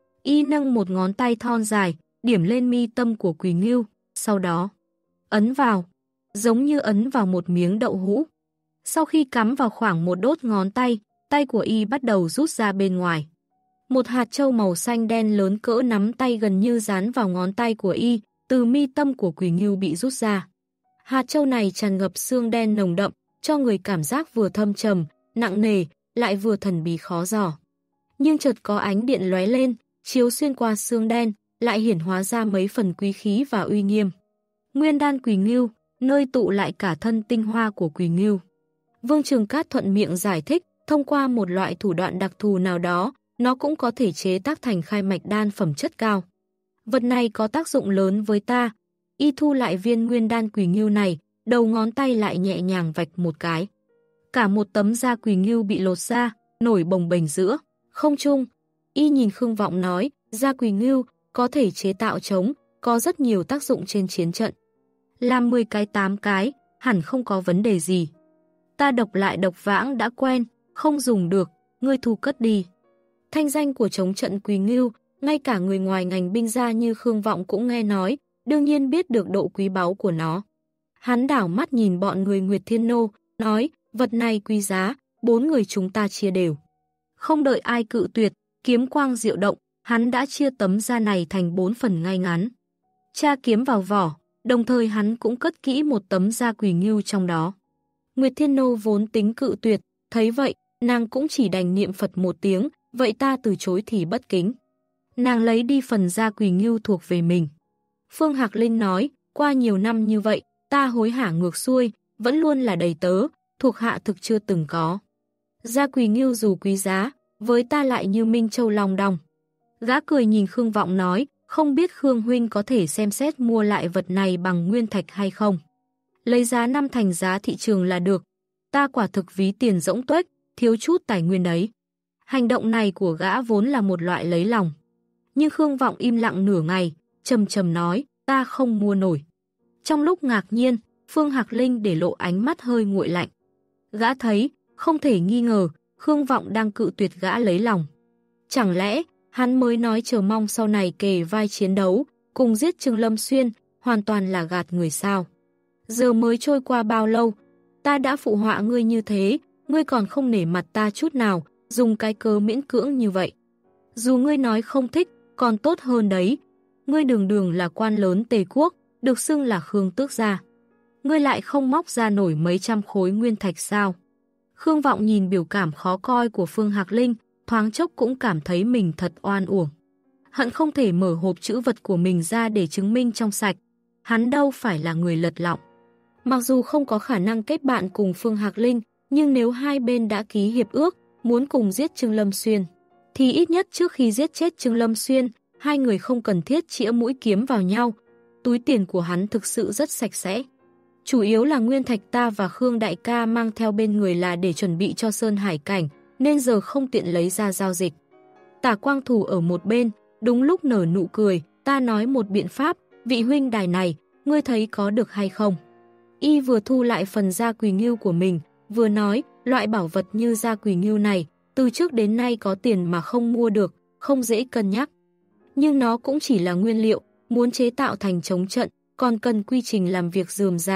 Y nâng một ngón tay thon dài, điểm lên mi tâm của Quỳ Ngưu, sau đó ấn vào, giống như ấn vào một miếng đậu hũ. Sau khi cắm vào khoảng một đốt ngón tay, tay của Y bắt đầu rút ra bên ngoài. Một hạt châu màu xanh đen lớn cỡ nắm tay gần như dán vào ngón tay của Y, từ mi tâm của Quỳ Ngưu bị rút ra. Hạt châu này tràn ngập xương đen nồng đậm, cho người cảm giác vừa thâm trầm, nặng nề, lại vừa thần bí khó dò. Nhưng chợt có ánh điện lóe lên, chiếu xuyên qua xương đen, lại hiển hóa ra mấy phần quý khí và uy nghiêm. Nguyên đan Quỳ Ngưu, nơi tụ lại cả thân tinh hoa của Quỳ Ngưu. Vương Trường Cát thuận miệng giải thích, thông qua một loại thủ đoạn đặc thù nào đó, nó cũng có thể chế tác thành khai mạch đan phẩm chất cao. Vật này có tác dụng lớn với ta. Y thu lại viên nguyên đan Quỳ Ngưu này, đầu ngón tay lại nhẹ nhàng vạch một cái. Cả một tấm da Quỳ Ngưu bị lột ra, nổi bồng bềnh giữa không trung. Y nhìn Khương Vọng nói, da Quỳ Ngưu có thể chế tạo trống, có rất nhiều tác dụng trên chiến trận. Làm mười cái tám cái, hẳn không có vấn đề gì. Ta độc lại độc vãng đã quen, không dùng được, ngươi thu cất đi. Thanh danh của trống trận Quỳ Ngưu, ngay cả người ngoài ngành binh gia như Khương Vọng cũng nghe nói, đương nhiên biết được độ quý báu của nó. Hắn đảo mắt nhìn bọn người Nguyệt Thiên Nô, nói, vật này quý giá, bốn người chúng ta chia đều. Không đợi ai cự tuyệt, kiếm quang diệu động, hắn đã chia tấm da này thành bốn phần ngay ngắn. Tra kiếm vào vỏ, đồng thời hắn cũng cất kỹ một tấm da Quỳ Ngưu trong đó. Nguyệt Thiên Nô vốn tính cự tuyệt, thấy vậy, nàng cũng chỉ đành niệm Phật một tiếng, vậy ta từ chối thì bất kính. Nàng lấy đi phần da Quỳ Ngưu thuộc về mình. Phương Hạc Linh nói, qua nhiều năm như vậy, ta hối hả ngược xuôi, vẫn luôn là đầy tớ, thuộc hạ thực chưa từng có. Da Quỳ Ngưu dù quý giá, với ta lại như Minh Châu long đong. Gã cười nhìn Khương Vọng nói, không biết Khương huynh có thể xem xét mua lại vật này bằng nguyên thạch hay không. Lấy giá năm thành giá thị trường là được. Ta quả thực ví tiền rỗng tuếch, thiếu chút tài nguyên đấy. Hành động này của gã vốn là một loại lấy lòng. Nhưng Khương Vọng im lặng nửa ngày, trầm trầm nói, ta không mua nổi. Trong lúc ngạc nhiên, Phương Hạc Linh để lộ ánh mắt hơi nguội lạnh. Gã thấy, không thể nghi ngờ, Khương Vọng đang cự tuyệt gã lấy lòng. Chẳng lẽ, hắn mới nói chờ mong sau này kề vai chiến đấu, cùng giết Trương Lâm Xuyên, hoàn toàn là gạt người sao. Giờ mới trôi qua bao lâu, ta đã phụ họa ngươi như thế, ngươi còn không nể mặt ta chút nào, dùng cái cớ miễn cưỡng như vậy. Dù ngươi nói không thích, còn tốt hơn đấy. Ngươi đường đường là quan lớn Tề quốc, được xưng là Khương tước gia. Ngươi lại không móc ra nổi mấy trăm khối nguyên thạch sao. Khương Vọng nhìn biểu cảm khó coi của Phương Hạc Linh, thoáng chốc cũng cảm thấy mình thật oan uổng. Hận không thể mở hộp trữ vật của mình ra để chứng minh trong sạch. Hắn đâu phải là người lật lọng. Mặc dù không có khả năng kết bạn cùng Phương Hạc Linh, nhưng nếu hai bên đã ký hiệp ước, muốn cùng giết Trương Lâm Xuyên, thì ít nhất trước khi giết chết Trương Lâm Xuyên, hai người không cần thiết chĩa mũi kiếm vào nhau. Túi tiền của hắn thực sự rất sạch sẽ. Chủ yếu là nguyên thạch ta và Khương đại ca mang theo bên người là để chuẩn bị cho Sơn Hải cảnh, nên giờ không tiện lấy ra giao dịch. Tả Quang Thủ ở một bên, đúng lúc nở nụ cười, ta nói một biện pháp, vị huynh đài này, ngươi thấy có được hay không? Y vừa thu lại phần da Quỳ Ngưu của mình, vừa nói, loại bảo vật như da Quỳ Ngưu này, từ trước đến nay có tiền mà không mua được, không dễ cân nhắc. Nhưng nó cũng chỉ là nguyên liệu, muốn chế tạo thành chống trận, còn cần quy trình làm việc rườm rà,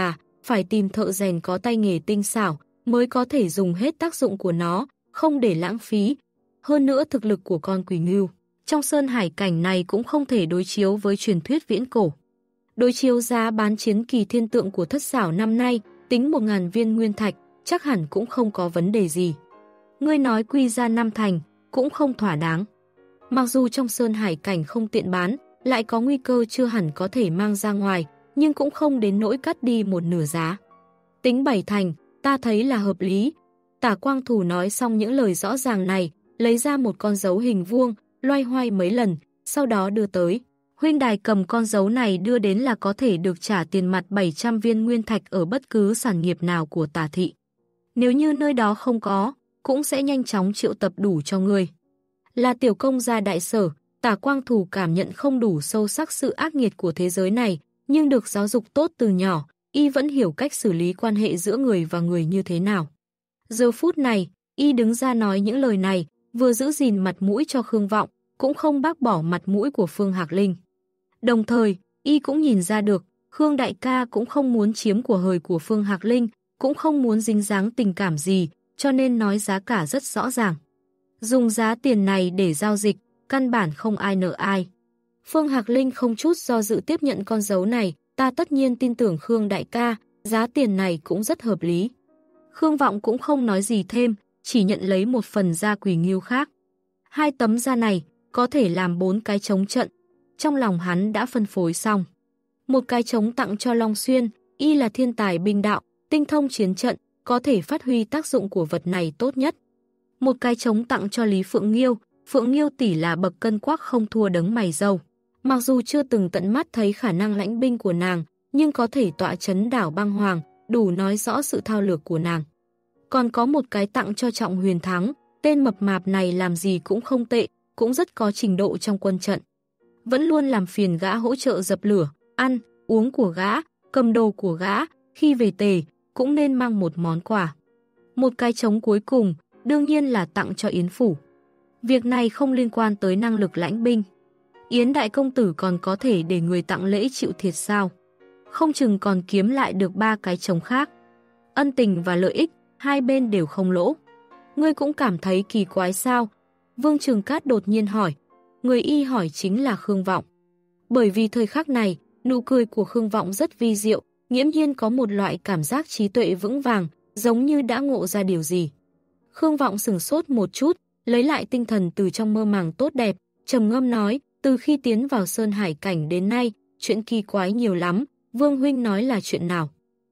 phải tìm thợ rèn có tay nghề tinh xảo mới có thể dùng hết tác dụng của nó, không để lãng phí. Hơn nữa thực lực của con quỷ ngưu trong sơn hải cảnh này cũng không thể đối chiếu với truyền thuyết viễn cổ. Đối chiếu giá bán chiến kỳ thiên tượng của thất xảo năm nay, tính một ngàn viên nguyên thạch, chắc hẳn cũng không có vấn đề gì. Ngươi nói quy ra năm thành, cũng không thỏa đáng. Mặc dù trong sơn hải cảnh không tiện bán, lại có nguy cơ chưa hẳn có thể mang ra ngoài, nhưng cũng không đến nỗi cắt đi một nửa giá. Tính bảy thành, ta thấy là hợp lý. Tả Quang Thủ nói xong những lời rõ ràng này, lấy ra một con dấu hình vuông, loay hoay mấy lần, sau đó đưa tới. Huynh đài cầm con dấu này đưa đến là có thể được trả tiền mặt bảy trăm viên nguyên thạch ở bất cứ sản nghiệp nào của Tả thị. Nếu như nơi đó không có, cũng sẽ nhanh chóng triệu tập đủ cho ngươi. Là tiểu công gia đại sở, Tả Quang Thủ cảm nhận không đủ sâu sắc sự ác nghiệt của thế giới này, nhưng được giáo dục tốt từ nhỏ, y vẫn hiểu cách xử lý quan hệ giữa người và người như thế nào. Giờ phút này, y đứng ra nói những lời này, vừa giữ gìn mặt mũi cho Khương Vọng, cũng không bác bỏ mặt mũi của Phương Hạc Linh. Đồng thời, y cũng nhìn ra được, Khương đại ca cũng không muốn chiếm của hời của Phương Hạc Linh, cũng không muốn dính dáng tình cảm gì, cho nên nói giá cả rất rõ ràng. Dùng giá tiền này để giao dịch, căn bản không ai nợ ai. Phương Hạc Linh không chút do dự tiếp nhận con dấu này, ta tất nhiên tin tưởng Khương đại ca, giá tiền này cũng rất hợp lý. Khương Vọng cũng không nói gì thêm, chỉ nhận lấy một phần da quỷ ngưu khác. Hai tấm da này có thể làm bốn cái chống trận, trong lòng hắn đã phân phối xong. Một cái chống tặng cho Long Xuyên, y là thiên tài binh đạo, tinh thông chiến trận, có thể phát huy tác dụng của vật này tốt nhất. Một cái chống tặng cho Lý Phượng Nghiêu, Phượng Nghiêu tỷ là bậc cân quắc không thua đấng mày râu. Mặc dù chưa từng tận mắt thấy khả năng lãnh binh của nàng, nhưng có thể tọa chấn đảo băng hoàng, đủ nói rõ sự thao lược của nàng. Còn có một cái tặng cho Trọng Huyền Thắng, tên mập mạp này làm gì cũng không tệ, cũng rất có trình độ trong quân trận. Vẫn luôn làm phiền gã hỗ trợ dập lửa, ăn, uống của gã, cầm đồ của gã, khi về tề, cũng nên mang một món quà. Một cái trống cuối cùng, đương nhiên là tặng cho Yến Phủ. Việc này không liên quan tới năng lực lãnh binh. Yến đại công tử còn có thể để người tặng lễ chịu thiệt sao? Không chừng còn kiếm lại được ba cái trống khác. Ân tình và lợi ích, hai bên đều không lỗ. Ngươi cũng cảm thấy kỳ quái sao? Vương Trường Cát đột nhiên hỏi. Người y hỏi chính là Khương Vọng. Bởi vì thời khắc này, nụ cười của Khương Vọng rất vi diệu, nghiễm nhiên có một loại cảm giác trí tuệ vững vàng, giống như đã ngộ ra điều gì. Khương Vọng sửng sốt một chút, lấy lại tinh thần từ trong mơ màng tốt đẹp, trầm ngâm nói, từ khi tiến vào Sơn Hải Cảnh đến nay, chuyện kỳ quái nhiều lắm, Vương huynh nói là chuyện nào?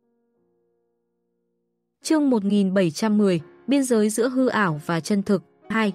Chương một nghìn bảy trăm mười, biên giới giữa hư ảo và chân thực, hai.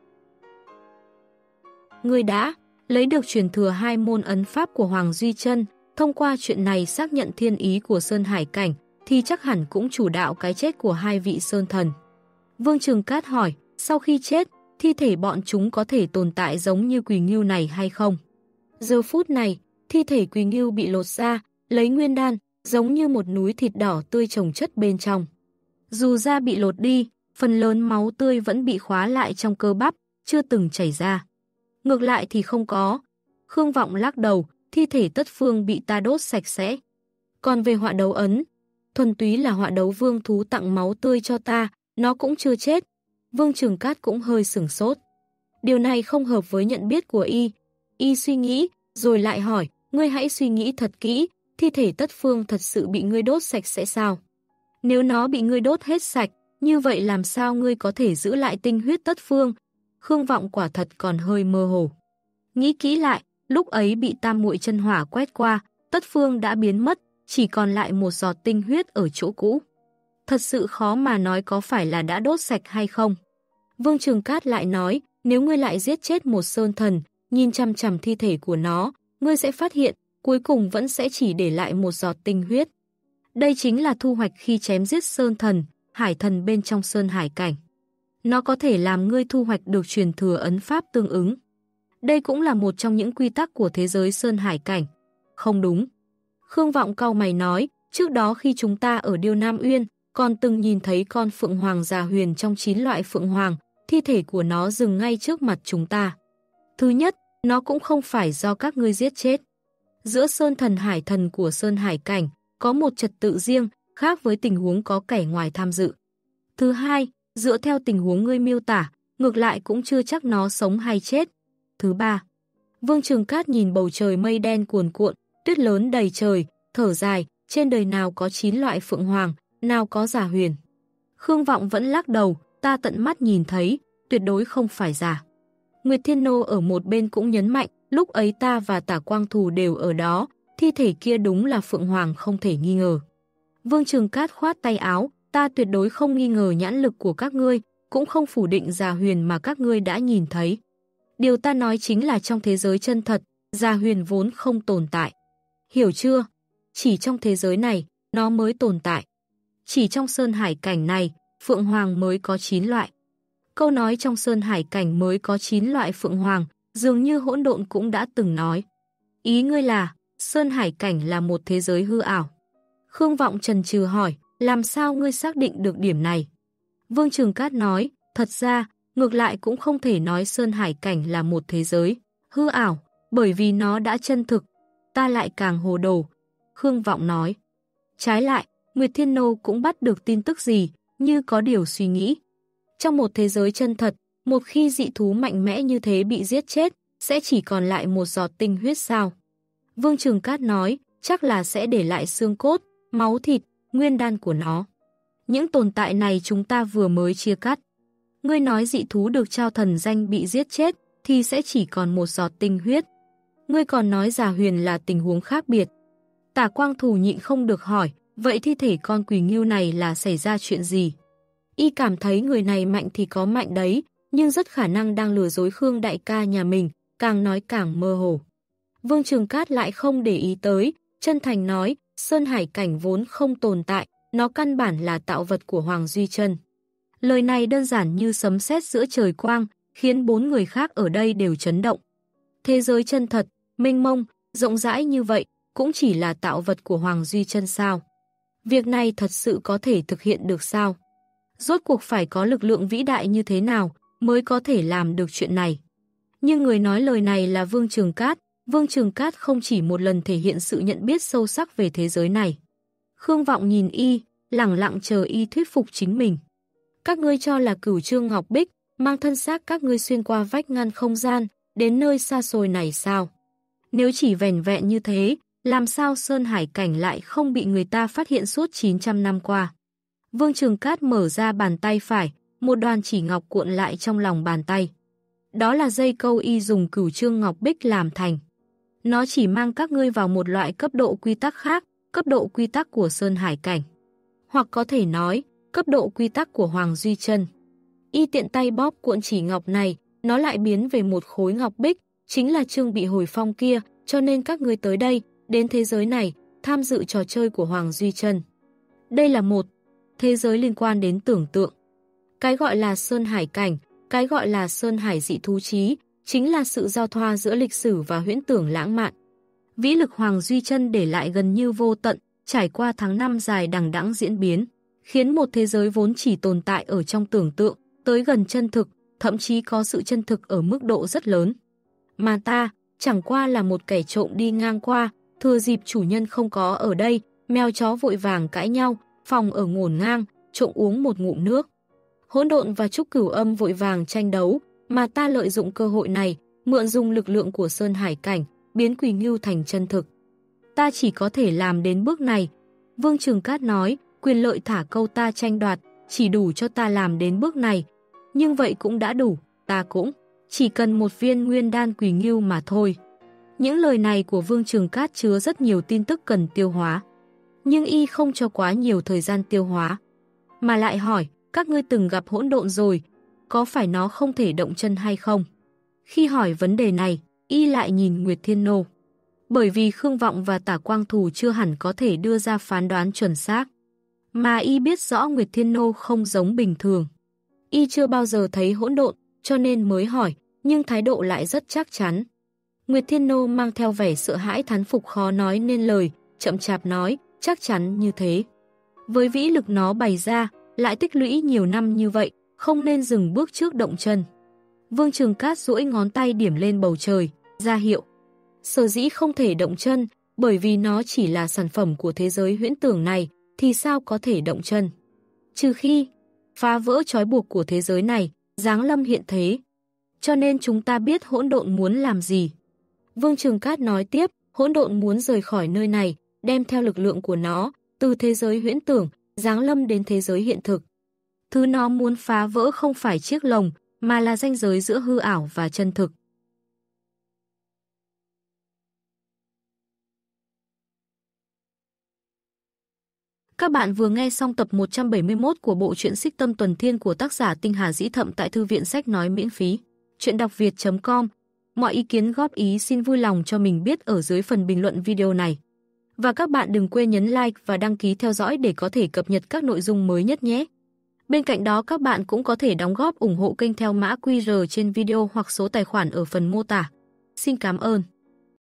Ngươi đã lấy được truyền thừa hai môn ấn pháp của Hoàng Duy Trân, thông qua chuyện này xác nhận thiên ý của Sơn Hải Cảnh, thì chắc hẳn cũng chủ đạo cái chết của hai vị Sơn Thần. Vương Trường Cát hỏi, sau khi chết, thi thể bọn chúng có thể tồn tại giống như Quỳ Ngưu này hay không? Giờ phút này, thi thể Quỳ Ngưu bị lột ra, lấy nguyên đan, giống như một núi thịt đỏ tươi chồng chất bên trong. Dù da bị lột đi, phần lớn máu tươi vẫn bị khóa lại trong cơ bắp, chưa từng chảy ra. Ngược lại thì không có. Khương Vọng lắc đầu, thi thể tất phương bị ta đốt sạch sẽ. Còn về họa đấu ấn, thuần túy là họa đấu vương thú tặng máu tươi cho ta, nó cũng chưa chết. Vương Trường Cát cũng hơi sửng sốt. Điều này không hợp với nhận biết của y. Y suy nghĩ, rồi lại hỏi, ngươi hãy suy nghĩ thật kỹ, thi thể tất phương thật sự bị ngươi đốt sạch sẽ sao? Nếu nó bị ngươi đốt hết sạch, như vậy làm sao ngươi có thể giữ lại tinh huyết tất phương? Khương Vọng quả thật còn hơi mơ hồ. Nghĩ kỹ lại, lúc ấy bị tam muội chân hỏa quét qua, tất phương đã biến mất, chỉ còn lại một giọt tinh huyết ở chỗ cũ. Thật sự khó mà nói có phải là đã đốt sạch hay không. Vương Trường Cát lại nói, nếu ngươi lại giết chết một sơn thần, nhìn chằm chằm thi thể của nó, ngươi sẽ phát hiện, cuối cùng vẫn sẽ chỉ để lại một giọt tinh huyết. Đây chính là thu hoạch khi chém giết sơn thần, hải thần bên trong Sơn Hải Cảnh. Nó có thể làm ngươi thu hoạch được truyền thừa ấn pháp tương ứng. Đây cũng là một trong những quy tắc của thế giới Sơn Hải Cảnh. Không đúng. Khương Vọng cau mày nói, trước đó khi chúng ta ở Điêu Nam Uyên, còn từng nhìn thấy con phượng hoàng già huyền trong chín loại phượng hoàng, thi thể của nó dừng ngay trước mặt chúng ta. Thứ nhất, nó cũng không phải do các ngươi giết chết. Giữa Sơn Thần Hải Thần của Sơn Hải Cảnh, có một trật tự riêng, khác với tình huống có kẻ ngoài tham dự. Thứ hai, dựa theo tình huống ngươi miêu tả, ngược lại cũng chưa chắc nó sống hay chết. Thứ ba, Vương Trường Cát nhìn bầu trời mây đen cuồn cuộn, tuyết lớn đầy trời, thở dài, trên đời nào có chín loại phượng hoàng, nào có giả huyền. Khương Vọng vẫn lắc đầu, ta tận mắt nhìn thấy, tuyệt đối không phải giả. Nguyệt Thiên Nô ở một bên cũng nhấn mạnh, lúc ấy ta và Tả Quang Thù đều ở đó, thi thể kia đúng là phượng hoàng không thể nghi ngờ. Vương Trường Cát khoát tay áo, ta tuyệt đối không nghi ngờ nhãn lực của các ngươi, cũng không phủ định giả huyền mà các ngươi đã nhìn thấy. Điều ta nói chính là trong thế giới chân thật, giả huyền vốn không tồn tại. Hiểu chưa? Chỉ trong thế giới này, nó mới tồn tại. Chỉ trong sơn hải cảnh này, phượng hoàng mới có chín loại. Câu nói trong sơn hải cảnh mới có chín loại phượng hoàng, dường như Hỗn Độn cũng đã từng nói. Ý ngươi là, sơn hải cảnh là một thế giới hư ảo. Khương Vọng chần chừ hỏi, làm sao ngươi xác định được điểm này? Vương Trường Cát nói, thật ra, ngược lại cũng không thể nói sơn hải cảnh là một thế giới hư ảo, bởi vì nó đã chân thực. Ta lại càng hồ đồ. Khương Vọng nói. Trái lại, Nguyệt Thiên Nô cũng bắt được tin tức gì, như có điều suy nghĩ. Trong một thế giới chân thật, một khi dị thú mạnh mẽ như thế bị giết chết, sẽ chỉ còn lại một giọt tinh huyết sao? Vương Trường Cát nói, chắc là sẽ để lại xương cốt, máu thịt, nguyên đan của nó. Những tồn tại này chúng ta vừa mới chia cắt. Ngươi nói dị thú được trao thần danh bị giết chết, thì sẽ chỉ còn một giọt tinh huyết. Ngươi còn nói giả huyền là tình huống khác biệt. Tả Quang Thù nhịn không được hỏi, vậy thi thể con quỷ ngưu này là xảy ra chuyện gì? Y cảm thấy người này mạnh thì có mạnh đấy, nhưng rất khả năng đang lừa dối Khương đại ca nhà mình, càng nói càng mơ hồ. Vương Trường Cát lại không để ý tới, chân thành nói, sơn hải cảnh vốn không tồn tại, nó căn bản là tạo vật của Hoàng Duy Trân. Lời này đơn giản như sấm sét giữa trời quang, khiến bốn người khác ở đây đều chấn động. Thế giới chân thật, mênh mông, rộng rãi như vậy, cũng chỉ là tạo vật của Hoàng Duy Trân sao? Việc này thật sự có thể thực hiện được sao? Rốt cuộc phải có lực lượng vĩ đại như thế nào mới có thể làm được chuyện này? Nhưng người nói lời này là Vương Trường Cát. Vương Trường Cát không chỉ một lần thể hiện sự nhận biết sâu sắc về thế giới này. Khương Vọng nhìn y, lẳng lặng chờ y thuyết phục chính mình. Các ngươi cho là Cửu Trương Ngọc Bích mang thân xác các ngươi xuyên qua vách ngăn không gian đến nơi xa xôi này sao? Nếu chỉ vẻn vẹn như thế, làm sao sơn hải cảnh lại không bị người ta phát hiện suốt chín trăm năm qua? Vương Trường Cát mở ra bàn tay phải, một đoàn chỉ ngọc cuộn lại trong lòng bàn tay. Đó là dây câu y dùng Cửu Trương Ngọc Bích làm thành. Nó chỉ mang các ngươi vào một loại cấp độ quy tắc khác, cấp độ quy tắc của sơn hải cảnh. Hoặc có thể nói, cấp độ quy tắc của Hoàng Duy Trân. Y tiện tay bóp cuộn chỉ ngọc này, nó lại biến về một khối ngọc bích, chính là Trương Bị Hồi Phong kia, cho nên các ngươi tới đây, đến thế giới này, tham dự trò chơi của Hoàng Duy Trân. Đây là một thế giới liên quan đến tưởng tượng. Cái gọi là sơn hải cảnh, cái gọi là sơn hải dị thú trí, chính là sự giao thoa giữa lịch sử và huyễn tưởng lãng mạn. Vĩ lực Hoàng Duy Trân để lại gần như vô tận, trải qua tháng năm dài đằng đẵng diễn biến, khiến một thế giới vốn chỉ tồn tại ở trong tưởng tượng, tới gần chân thực, thậm chí có sự chân thực ở mức độ rất lớn. Mà ta, chẳng qua là một kẻ trộm đi ngang qua, thừa dịp chủ nhân không có ở đây, mèo chó vội vàng cãi nhau, phòng ở ngổn ngang, trộm uống một ngụm nước. Hỗn Độn và Trúc Cửu Âm vội vàng tranh đấu, mà ta lợi dụng cơ hội này, mượn dùng lực lượng của sơn hải cảnh, biến quỷ ngưu thành chân thực. Ta chỉ có thể làm đến bước này. Vương Trường Cát nói, quyền lợi thả câu ta tranh đoạt, chỉ đủ cho ta làm đến bước này. Nhưng vậy cũng đã đủ, ta cũng chỉ cần một viên nguyên đan quỷ ngưu mà thôi. Những lời này của Vương Trường Cát chứa rất nhiều tin tức cần tiêu hóa. Nhưng y không cho quá nhiều thời gian tiêu hóa. Mà lại hỏi, các ngươi từng gặp Hỗn Độn rồi, có phải nó không thể động chân hay không? Khi hỏi vấn đề này, y lại nhìn Nguyệt Thiên Nô. Bởi vì Khương Vọng và Tả Quang Thù chưa hẳn có thể đưa ra phán đoán chuẩn xác. Mà y biết rõ Nguyệt Thiên Nô không giống bình thường. Y chưa bao giờ thấy Hỗn Độn, cho nên mới hỏi, nhưng thái độ lại rất chắc chắn. Nguyệt Thiên Nô mang theo vẻ sợ hãi thán phục khó nói nên lời, chậm chạp nói, chắc chắn như thế. Với vĩ lực nó bày ra, lại tích lũy nhiều năm như vậy, không nên dừng bước trước động chân. Vương Trường Cát duỗi ngón tay điểm lên bầu trời, ra hiệu. Sở dĩ không thể động chân, bởi vì nó chỉ là sản phẩm của thế giới huyễn tưởng này, thì sao có thể động chân? Trừ khi phá vỡ trói buộc của thế giới này, giáng lâm hiện thế. Cho nên chúng ta biết hỗn độn muốn làm gì. Vương Trường Cát nói tiếp, hỗn độn muốn rời khỏi nơi này, đem theo lực lượng của nó, từ thế giới huyễn tưởng, giáng lâm đến thế giới hiện thực. Thứ nó muốn phá vỡ không phải chiếc lồng, mà là ranh giới giữa hư ảo và chân thực. Các bạn vừa nghe xong tập một trăm bảy mươi mốt của bộ truyện Xích Tâm Tuần Thiên của tác giả Tinh Hà Dĩ Thậm tại thư viện sách nói miễn phí. Truyện đọc việt chấm com. Mọi ý kiến góp ý xin vui lòng cho mình biết ở dưới phần bình luận video này. Và các bạn đừng quên nhấn like và đăng ký theo dõi để có thể cập nhật các nội dung mới nhất nhé. Bên cạnh đó các bạn cũng có thể đóng góp ủng hộ kênh theo mã quy rờ trên video hoặc số tài khoản ở phần mô tả. Xin cảm ơn.